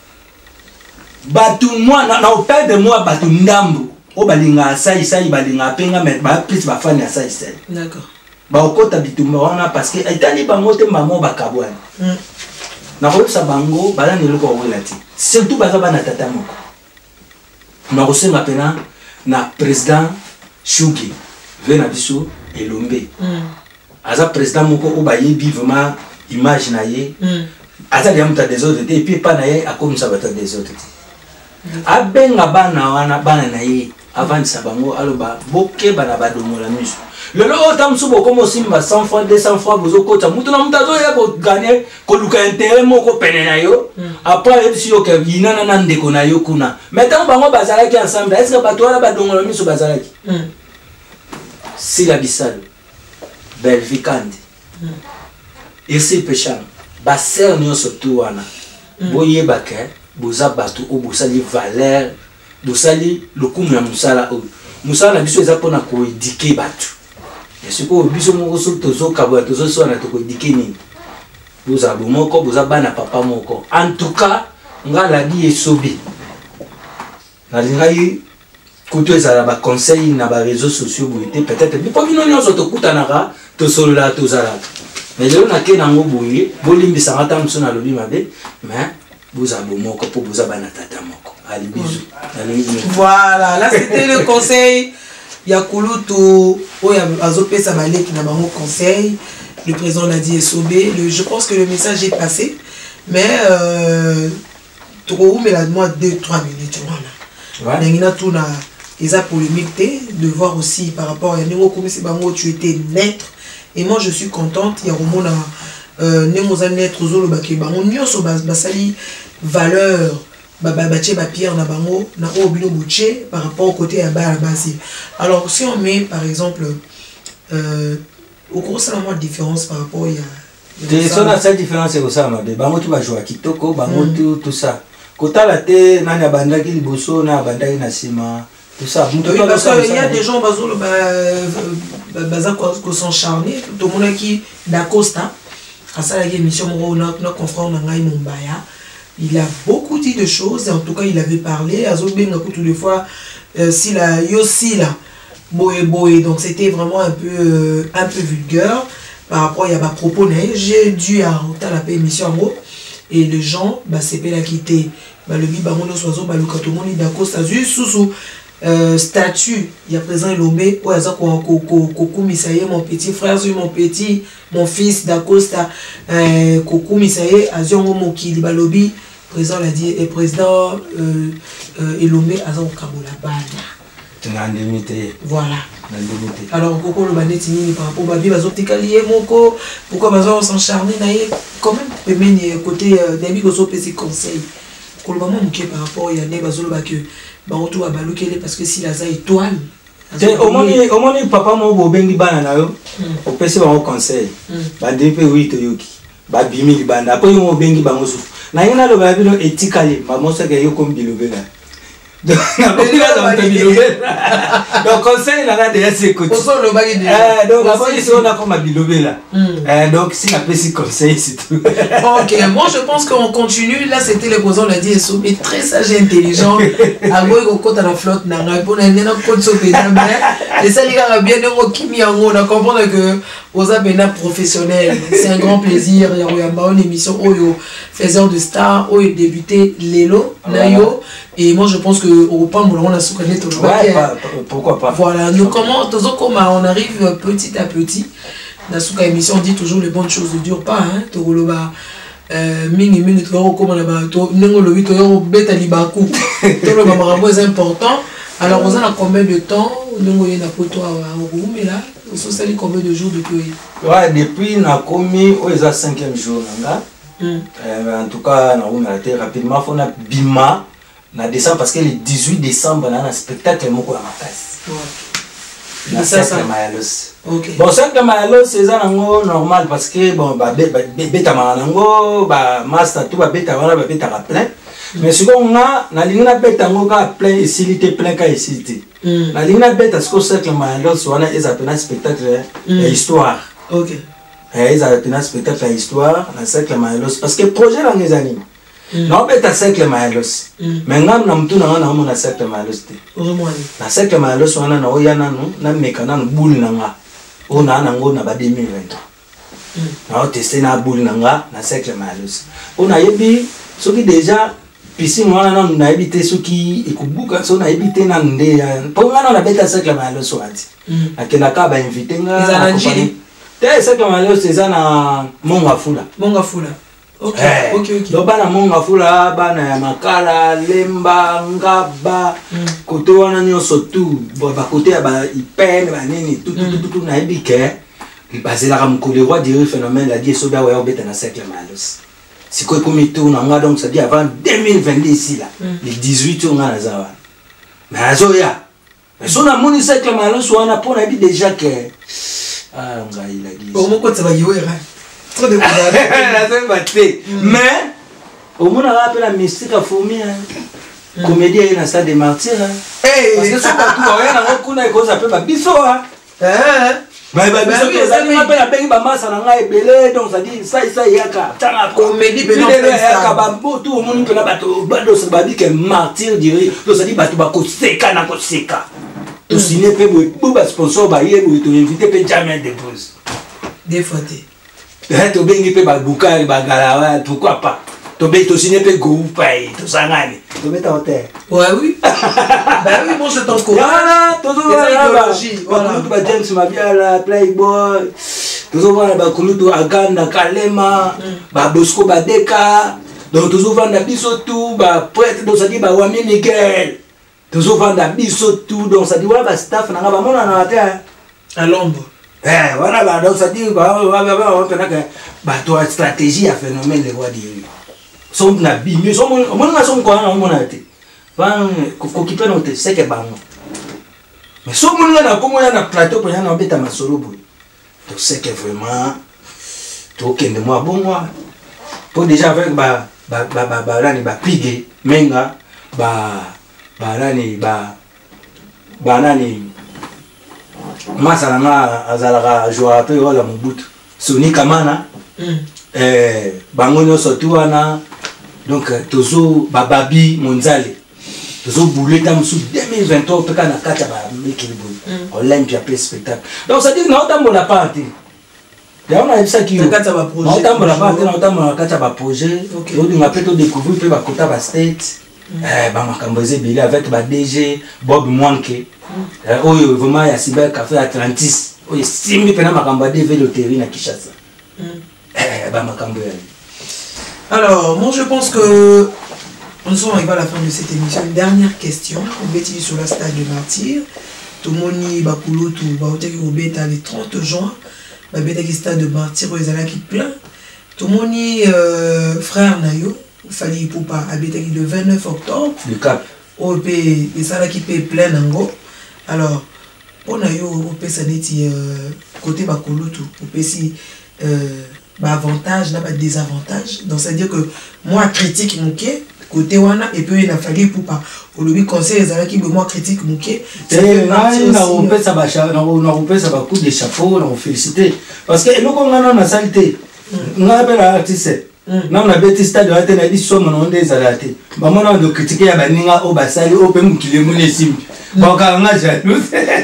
[SPEAKER 2] bato mwana na operde mwa bato ndambu oyo balingaka saisai balingaka mpenga mais baplis bafani ya saisai baokota bitumba wana parce que etali bango te mbamo bakabwana nakoyebisa bango baza na eloko bawela te surtout baza bana tata moko nakosenga mpena na président Shugi ve na biso elombe aza président moko oyo bayebi vraiment image na ye azali ya moto ya desordre te epuis epa na ye akomisa bato ya desordre te abenga bana wana bana na ye avandisa bango aloba bokeba na badomola miso lelo oyo ta mosusu bokoma osimba cent fois deux cents fois bozokota mutu na mutu azoya koganye koluka intérêt moko pene na yo apres ayebisi yo ke yinana na ndeko na yo kuna mais ntango bango bazalaki ensemble estce bato wana badongola miso bazalaki Sila Bisal Belleville Kandi Yossi Pechanga basere nyonso tu wana boyeba ke boza bato oyo bosali valeur bosali lokumu ya mosala oyo mosala na biso eza mpona koedike bato sikoyo biso moko soki tozokabola tozoswana tokoedike nini bozala bomoko boza bana papa moko en tout cas nga ladi esobi nalingai kutu ezala baconseil na bareseau sociaux boye te peut-être bipo bino nyonso tokutanaka tosololaka tozalaka mais lelo nake nango boye bolimbisanga ta mosu nalobi mabe mais bozala bomoko mpo boza bana tata moko ali bizu.
[SPEAKER 1] Voilà, là c'était le conseil Yakulutu oya azopesa baleki na bango conseil. Le président l'a dit Esobé. Je pense que le message est passé, mais euh, trop mais la moi deux trois minutes voilà ouais. N'a tout na eza polémique de voir aussi par rapport à Nengo comme c'est bango tu étais naître et moi je suis contente il y a vraiment euh Nengo za naître zolo ba ke bango nyoso basali valeur ba ba ba pierre na bango na obino bouché par rapport au côté à bas basi. Alors si on met par exemple euh au cours ça la différence par rapport il y a
[SPEAKER 2] de son à cette différence c'est ça ma bango tu vas jouer à kitoko bango tout tout ça kota la te nani abanda ki liboso na abanda na sima tout ça oui,
[SPEAKER 1] parce qu'il y a des gens bazolo ba baza ko sont charnés tout le monde qui d'Acosta à ça la émission mo na na confrère na ngai Mombaya il a beaucoup dit de choses en tout cas il avait parlé azo benga toutes les fois si la yosi la boé boé donc c'était vraiment un peu euh, un peu vulgaire par rapport il y a pas propos j'ai dû à la émission en gros et les gens bah c'est pas la quitter bah le bi bango no sozo ba lukatomoni d'Acosta juste sous euh, statut il y a présent Elombe ou aza ko ko ko kumisaye mon petit frère sur mon petit mon fils d'Acosta euh ko kumisaye aziongo mokili ba lobi président l'a dit et président euh, euh, Elombe aza ko kabola bana voilà. Alors, pourquoi le baneti ni par rapport à Babi Bazotikalié Moko, pourquoi Bazo s'encharner naïe quand même, mais côté David Gosso Pessi conseil. Colbama Mouké par rapport à Yanné Bazolo Bake, Baroto à Baloukele parce que si la za étoile.
[SPEAKER 2] Au moins, au moins, papa m'a bengi banana yo, au Pessi Baro conseil. Badepe oui Toyoki, Babimi Libanda, après mon bengi bangosu. Naïna le Babilo éthicali, maman ça gagne comme Bilobela. Donc, conseil là déjà c'est côté. Donc après ici on a comme à Bilobé là. Donc si la petit conseil c'est tout.
[SPEAKER 1] Ok, moi je pense qu'on continue. Là c'était le président l'a dit mais très sage et intelligent. Agoy au côté de la flotte n'a pas pour n'en a côté sauvé et ça les gars bien de Kimi on a comprendre que aux abena professionnels. C'est un grand plaisir. Il y a une émission Oyo faiseur de star Oyo débuté Lelo Nayo et moi je pense que au pas on a soukané tout le
[SPEAKER 2] ouais, pourquoi pas.
[SPEAKER 1] Voilà, nous comment on arrive petit à petit. Dans ce émission on dit toujours les bonnes choses ne durent pas hein. Togoloba euh mingi mingi to comme on a to nengo lo huit euro beta libaku. To le mamarabo est important. Alors on a combien de temps nengo yena poto au mais là on se sali combien de jours depuis.
[SPEAKER 2] Ouais, depuis na commis au eza cinquième jour là. Euh, en tout cas na on a été rapidement on a bima na décembre parce que le dix-huit décembre on a un spectacle moko à ma place. Na cercle Mayalos. OK. Bon cercle Mayalos c'est ça nango normal parce que bon ba beta manango ba master tout ba beta wana ba beta ka plein. Mais ce qu'on a na lingna beta ngo ka plein ici il était plein ka ici. Na lingna beta ce que cercle Mayalos wana est appelé un spectacle histoire.
[SPEAKER 1] OK.
[SPEAKER 2] Eh ils appellent un spectacle histoire na cercle Mayalos parce que projet là les années. Non, mais tu as cercle Mayalos. Mais nous avons tout le cercle Mayalos. Na cercle Mayalos, on a un yana na mekana boule nanga. On a un ango na deux mille vingt. On a testé na boule nanga na cercle Mayalos. On a yebi ce qui déjà piscine on a na habité ce qui ekubuka so na habité na ndé. Pour nga na beta cercle Mayalos wati. Akena ka ba inviter nga. Te cercle Mayalos c'est ça na Mongafula.
[SPEAKER 1] Mongafula. Ok,
[SPEAKER 2] hey.
[SPEAKER 1] ok, ok.
[SPEAKER 2] Donc, bana monga fula, bana makala, lemba, ngaba, kote wana nyonso tout, ba kote ya ba ipene, ba nini, tout, tout, tout, tout, na ebike, basé la ramko le roi du phénomène, la dit, so ba wa obeta na cercle Mayalos. Si quoi comme il tourne en donc ça dit avant deux mille vingt-deux ici là, le dix-huit on a zawa. Mais azoya, mais son a mon cercle Mayalos, on a pour la vie déjà que, ah, on a il a dit.
[SPEAKER 1] Pour moi, quoi, ça va y avoir, trop de
[SPEAKER 2] mais au moins on a appelé la mystique à fourmi comédie est dans stade des martyrs parce que c'est pas tout rien on connaît cause appelle ba biso hein mais ba biso ça dit appelle la bengi ba massa na ngai belé donc ça dit ça ça yaka tanga
[SPEAKER 1] comédie
[SPEAKER 2] beno yaka ba tout au monde pena bato bado se ba dit que martyr dirait donc ça dit bato ba ko seka na ko seka to signer pe bo ba sponsor ba yé bo to inviter pe jamais dépose
[SPEAKER 1] des fois
[SPEAKER 2] tu bengi pe ba bukari ba galawa pourquoi pas to be to signer pe go paye to sangani to mettre en terre
[SPEAKER 1] ouais oui bah oui bon je t'encourage
[SPEAKER 2] voilà to zo voilà voilà to ba James Mabia la Playboy to zo voilà ba kulutu aganda kalema ba Bosco Badeka donc tozovanda biso tout baprêtre donc ça dit bawami Miguel tozovanda biso tout donc ça dit wana bastaff nanga bamonana te
[SPEAKER 1] à l'ombre.
[SPEAKER 2] Eh, voilà, donc ça dit bato stratégie à phénomène les voix dire sont na bimé sont mon na sont quoi on a été van kokipé no te c'est que bango mais sont mon na comme on a plateau pour na beta masolo boy donc c'est que vraiment to kende moi bon moi pour déjà avec ba ba ba ba ba là ni ba pige menga ba ba là ni ba ba là ni masalanga azalaka joueur pe wala Mobutu Soni Kamana eh bango nyonso tu wana donc tozo bababi monzale tozo bouleta musu deux mille vingt-trois pe kana kata ba mekilibo Olympia pe spectacle donc ça dit na otambola parti ya on a ça qui kata ba projet na otambola parti na otambola kata ba projet to dinga pe to découvrir pe ba kota ba state eh ba makambo ezebele avec ba D G Bob Mwanke oyo vraiment ya cyber café Atlantis oyo simbi pena makambo de véloterie na Kinshasa eh ba makambo ya.
[SPEAKER 1] Alors moi je pense que nous sommes arrivés à la fin de cette émission. Une dernière question on va être sur la stade de Martyr tout moni bakulu tout ba oteki ko beta le trente juin ba beta ki stade de Martyr oyo ezala ki plein tout moni frère nayo fallait pour pas habiter le vingt-neuf octobre
[SPEAKER 2] le cap
[SPEAKER 1] au pays et ça là qui paye plein nango alors on a eu au pays ça dit côté bakulutu au pays si bah avantage n'a pas désavantage donc ça veut dire que moi critique mouké côté wana et puis il a fallu pour pas au lobby conseil les qui moi critique mouké
[SPEAKER 2] c'est na on peut ça ba na on peut ça ba coup de chapeau on féliciter parce que nous on a na salité on a pas artiste na on a bêti stade wa tena di somo na onde zalate ba mona ndo critiquer ya baninga o basali o pe mukile mune simbi ba ka nga jaloux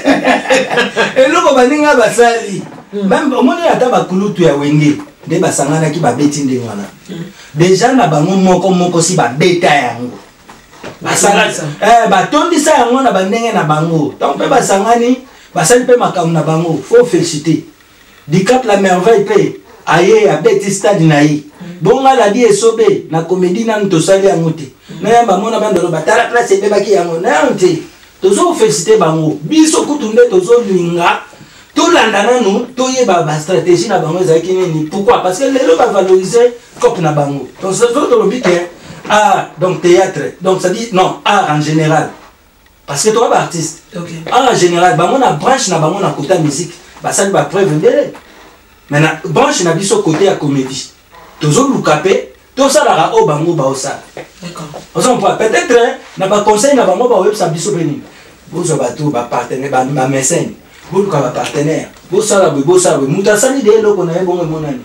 [SPEAKER 2] et loko baninga basali même mona ata bakulutu ya wenge de basangana ki ba beti ndingwana déjà na bango moko moko si ba beta yango basala eh ba tondisa yango na bandenge na bango donc pe basangani basali pe makamu na bango faut féliciter du cap la merveille pe aye ya beti stade na yi bonga la di esobe na comédie na ntosali yango te na yamba mona bandolo batala place ebebaki yango na nte tozo féliciter bango biso kutunde tozo linga to landa nanu to yeba ba stratégie na bango ezaki nini pourquoi parce que lelo ba valoriser cop na bango donc ça veut dire que ah donc théâtre donc ça dit non art en général parce que toi ba artiste
[SPEAKER 1] okay.
[SPEAKER 2] Art en général bango na branche na bango na côté musique ba ça ba preuve mbele maintenant branche na biso côté ya comédie tozo lukape to ça la o bango ba osa
[SPEAKER 1] d'accord
[SPEAKER 2] on peut peut-être na ba conseil na bango ba website biso beni bozo ba tout ba partenaire ba ba mécène bozo ka ba partenaire bozo ça la bozo ça muta sali de loko na ebongo monani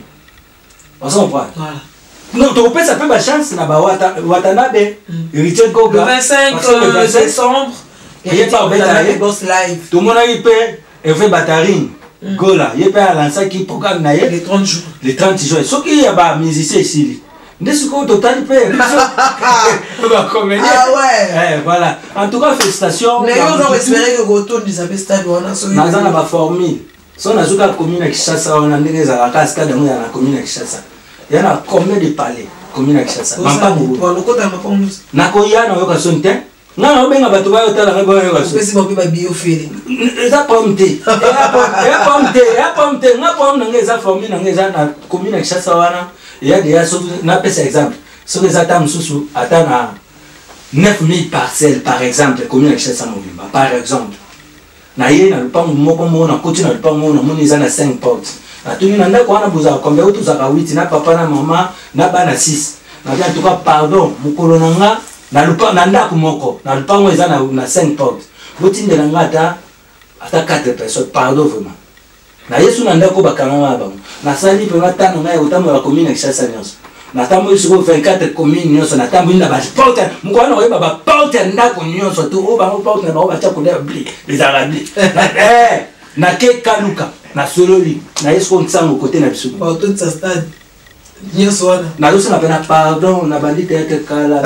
[SPEAKER 2] on s'en prend
[SPEAKER 1] voilà
[SPEAKER 2] non to peut ça peut ba chance na ba wata watanabe héritier goga
[SPEAKER 1] le vingt-cinq décembre
[SPEAKER 2] et pas beta
[SPEAKER 1] boss live
[SPEAKER 2] tout mon aïe pe Hervé Batarine Gola, il peut lancer qui programme naïe
[SPEAKER 1] les trente jours.
[SPEAKER 2] Les trente jours. Ce qui y a ba musicien ici. N'est-ce qu'au total il peut.
[SPEAKER 1] Ah ouais.
[SPEAKER 2] Eh voilà. En tout cas félicitations.
[SPEAKER 1] Mais on doit espérer que retourne des stade on a sur.
[SPEAKER 2] Dans la formule. Si on a joué la commune à Kinshasa, on a des à la cascade dans la commune à Kinshasa. Il y en a combien de palais commune à Kinshasa.
[SPEAKER 1] Mamba Mou. Pour le côté Mamba Mou.
[SPEAKER 2] Nakoya na yoka sonte. Non, on va te voir au talent. On
[SPEAKER 1] peut se moquer de biofilm.
[SPEAKER 2] Ça pomte. Ça pomte. Ça pomte. Na pomte na ngeza formule na ngeza na commune à Kinshasa wana. Il y a déjà na pesa exemple. Sur les atam susu atana neuf mille parcelles par exemple commune à Kinshasa Mobimba par exemple. Na ye na lupango moko moko na koti na lupango na moni za na cinq portes. Atuni na ndako wana buza combien auto za huit na papa na maman na bana six. Na bien en tout cas pardon mukolo nanga na lupango na ndako moko na lupango eza na na cinq portes. Botindela ngata ata quatre personnes pardon vraiment. Na yesu na ndako bakanga ba na sali pe matano ngai utamo la commune Kinshasa nyonso. Na tambo isu vingt-quatre communes nyonso na tambo ina ba porte mukwana oyeba ba porte ndako nyonso to o ba porte na ba ba cha kolia bli les arabes. Eh na ke kaluka na sololi na yesu ko ntsango côté na biso.
[SPEAKER 1] Ba tout ça stade nyonso wana.
[SPEAKER 2] Na loso na pena pardon na bandite ya kala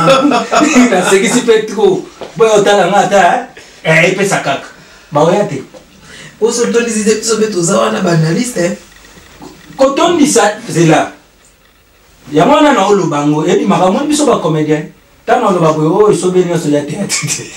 [SPEAKER 2] na segisi petro. Boyo otala ngata eh e pesa kaka. Ba oyate.
[SPEAKER 1] Pour se donner des épisodes aux analystes,
[SPEAKER 2] quand on dit ça, c'est là. ya mwana na olo bango ebi makamoni biso ba comédien tano lo ba ko o so be nyoso ya théâtre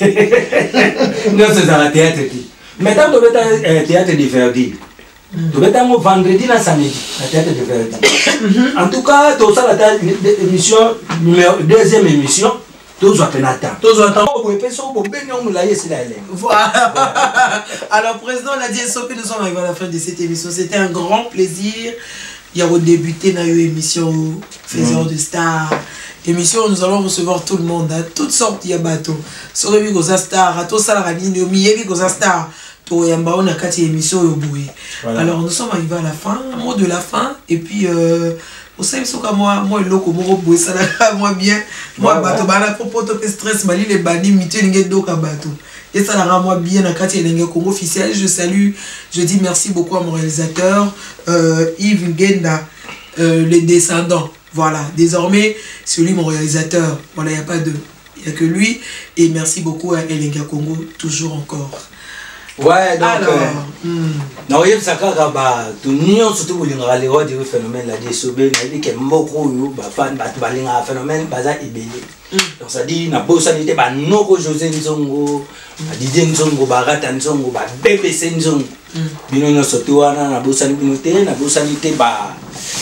[SPEAKER 2] nyoso za la théâtre mais tant to beta théâtre de Verdi to beta mo vendredi na samedi la théâtre de Verdi en tout cas to ça la émission numéro deuxième émission tous attendent tous attendent au peso bon ben on la yesi la elle
[SPEAKER 1] voilà. Alors président l'a dit S O P, nous sommes arrivés à la fin de cette émission, c'était un grand plaisir. Il y a débuté dans une émission faiseur de stars. Émission où nous allons recevoir tout le monde, hein, toutes sortes de bateaux. Sur le bigo star, à tout ça la rani, au milieu bigo star, tout yamba on a quatre émissions au bout. Alors nous sommes arrivés à la fin, mot de la fin, et puis euh, vous savez ce que moi, moi le loco, moi boue ça moi bien, moi bateau, bah la propos de stress, mali les bannis, mité n'ingé donc à bateau. Et ça la rend moi bien à Katia Lengue Congo officiel. Je salue, je dis merci beaucoup à mon réalisateur euh, Yves Ngenda, euh, les descendants. Voilà, désormais, c'est lui mon réalisateur. Voilà, il n'y a pas de. Il n'y a que lui. Et merci beaucoup à Elenga Congo, toujours encore.
[SPEAKER 2] Ouais, donc.
[SPEAKER 1] Alors.
[SPEAKER 2] Non, il y a ça, bah, tout le monde, surtout pour les rallyes, du phénomène, la désobé, il y a des beaucoup de fan, bah, un phénomène, bah, ça, il donc ça dit, na bossa n'était pas noko José Nzongo, Didier Nzongo, Barata Nzongo, B B C Nzongo. Bino no sotuana na bossa n'était, na bossa n'était pas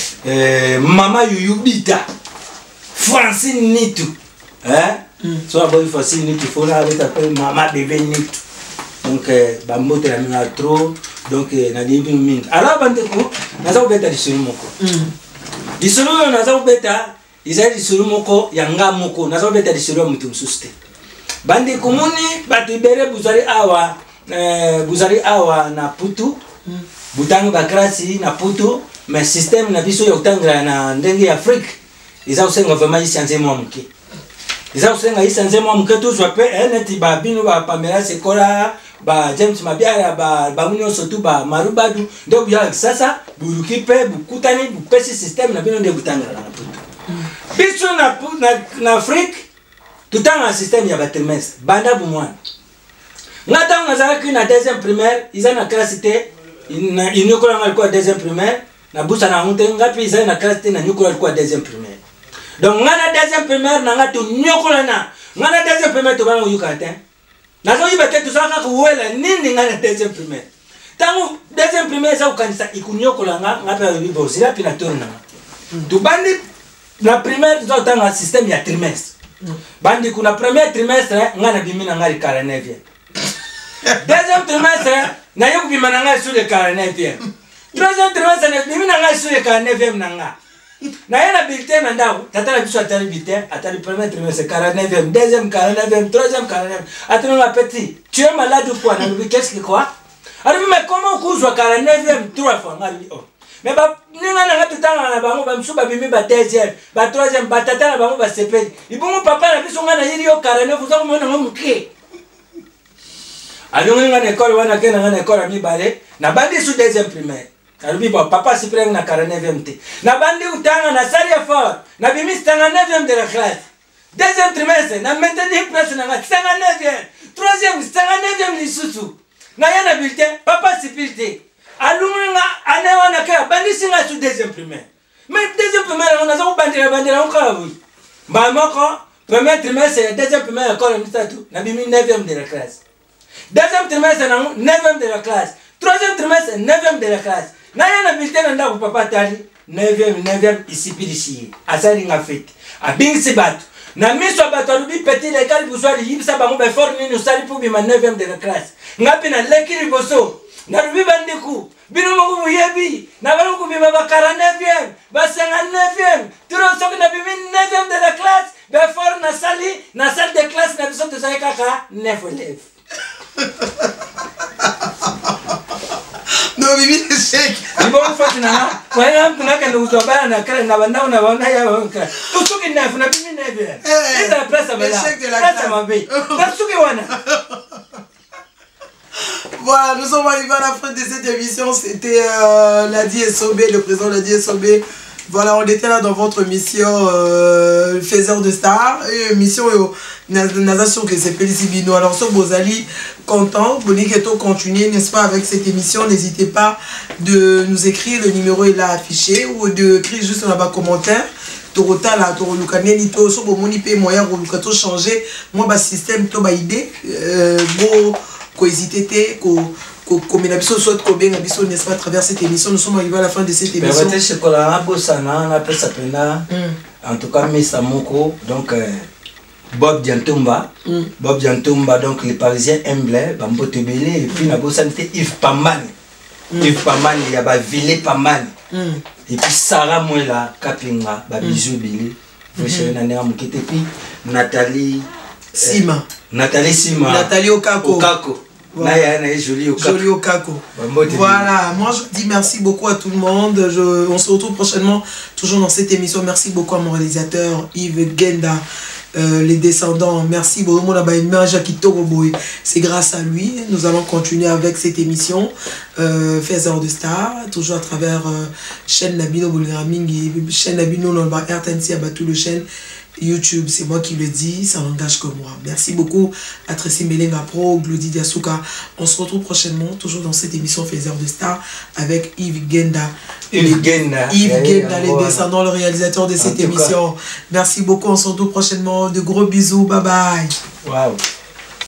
[SPEAKER 2] Mama Yuyubita, Francine Nitu, hein? Soit bon Francine Nitu, faut la avec appel Mama Bébé Nitu. Donc bambo te la mina trop, donc na dit bien mine. Alors bande ko, na za beta disuru moko. Disuru na za beta Isaidi suru moko yanga moko nazo beta disuru mutu msuste bandi kumuni batu bere buzari awa eh, buzari awa na putu mm. Butangu bakrasi na putu mais système na biso yotangra na ndenge ya Afrique isa usenga vraiment isianze mwa mke isa usenga isianze mwa mke tu swape eneti ba binu ba Pamela Sekola ba James Mabiara ba ba munyo sotu ba Marubadu ndio bya sasa burukipe bukutani bupesi système na bino ndio butangra na putu. Biso na na na Afrique tout temps un système ya trimestre banda bumwana ngata ngazala ki na deuxième primaire iza na classe té na inyokola ngalikuwa deuxième primaire na busa na honte ngapi iza na classe té na nyokola alikuwa deuxième primaire donc ngana deuxième primaire na ngatu nyokola na ngana deuxième primaire to bana uyukata na zo yibate to saka kuwela nini ngana deuxième primaire tangu deuxième primaire za ukanisa ikunyokola nga ngapa bibo sila pina tona tu bandi la première tu as un système il y a trimestre bandi kuna premier trimestre ngana bimina ngali quarante-neuvième deuxième trimestre na yoku bimana ngali sur le quarante-neuvième troisième trimestre na bimina ngali sur le quarante-neuvième nanga na yana bulletin na ndao tata la biso atali bulletin atali premier trimestre quarante-neuvième deuxième quarante-neuvième troisième quarante-neuvième atano la petit tu es malade ou quoi na lui qu'est-ce que quoi alors mais comment couvre quarante-neuvième trois fois ngali oh mais ba ninga na ngatu tanga na bango ba msuba bimi ba deuxième ba troisième ba tata na bango ba sepeli ibongo papa na biso ngana yiri yo quarante-neuf vous avez mona ngomuke alongo ngana école wana kena ngana école mi balé na bandi sous deuxième primaire alubi ba papa si preng na quarante-neuvième te na bandi utanga na sali fort na bimi cinquante-neuvième de la classe deuxième trimestre na maintenir presque na cinquante-neuvième troisième cinquante-neuvième lisusu na yana bulletin papa si pilté alunga anewa na kaya bandi singa su deuxième primaire mais deuxième primaire on a zo bandira bandira on kala oui ba moko premier trimestre deuxième primaire école mtatu na bimi neuvième de la classe deuxième trimestre na neuvième de la classe troisième trimestre neuvième de la classe na yana bulletin nda ko papa tali neuvième neuvième ici pilisi asali nga fete abingsi batu na miso bato alubi petit l'école buzwali yibisa bango ba fort ni usali pour bima neuvième de la classe ngapi na lekili boso na rubi bandiku bino moko muyebi na balo ko bima ba quarante-neuvième ba cinquante-neuvième turo sok na bimi neuvième de la classe ba fort na sali na salle de classe na biso tozai kaka neuf élèves
[SPEAKER 1] non bibi échec
[SPEAKER 2] ibo mfati na kwa hiyo mtu naka ndo utobana na kale na bandao na wana ya wanka tusuki neuf na bimi neuvième c'est la place à bela place à mabe tusuki wana.
[SPEAKER 1] Voilà, nous sommes arrivés à la fin de cette émission. C'était euh, Ladi S O B, le président Ladi S O B. Voilà, on était là dans votre mission euh, faiseur de stars. Et mission Nazation que c'est Félicibino. Alors, sur Bozali, content. Boniketo continuer, n'est-ce pas, avec cette émission. N'hésitez pas de nous écrire. Le numéro est là affiché. Ou de écrire juste dans bas commentaire. torota la toroluka neni to so bomoni pe moyen roluka to changer moi ba système to ba idée euh bo ko hésiter té ko comme il a besoin soit ko benga biso n'est-ce pas à travers cette émission nous sommes arrivés à la fin de cette émission.
[SPEAKER 2] Mais c'est quoi la bosana on appelle ça pena en tout cas Mesa Moko donc euh, Bob Diantumba mm. Bob Diantumba donc les Parisiens aiment bien Bambo Tebele et puis la bosana c'était Yves Pamane mm. Yves Pamane il y a ba Ville Pamane mm. et puis Sarah Mwela Kapinga ba bisou Billy vous chérie nana mukete puis Nathalie
[SPEAKER 1] Sima
[SPEAKER 2] euh, Nathalie Sima
[SPEAKER 1] Nathalie Okako
[SPEAKER 2] Okako.
[SPEAKER 1] Voilà.
[SPEAKER 2] Là, joli au
[SPEAKER 1] joli au caco. Voilà, moi je dis merci beaucoup à tout le monde. Je, on se retrouve prochainement toujours dans cette émission. Merci beaucoup à mon réalisateur Yves Genda, euh, les descendants. Merci beaucoup à c'est grâce à lui. Nous allons continuer avec cette émission euh, Faiseur de Star, toujours à travers euh, chaîne Nabino Bulgaraming, chaîne Nabino Nolba R T N C Abatou le chaîne YouTube, c'est moi qui le dis, ça n'engage que moi. Merci beaucoup à Tracy Melenga Pro, Glody Diasuka. On se retrouve prochainement, toujours dans cette émission Faiseur de Star, avec Yves Genda.
[SPEAKER 2] Yves Genda.
[SPEAKER 1] Yves Genda, les descendants, le réalisateur de cette émission. Merci beaucoup, on se retrouve prochainement. De gros bisous, bye bye.
[SPEAKER 2] Wow.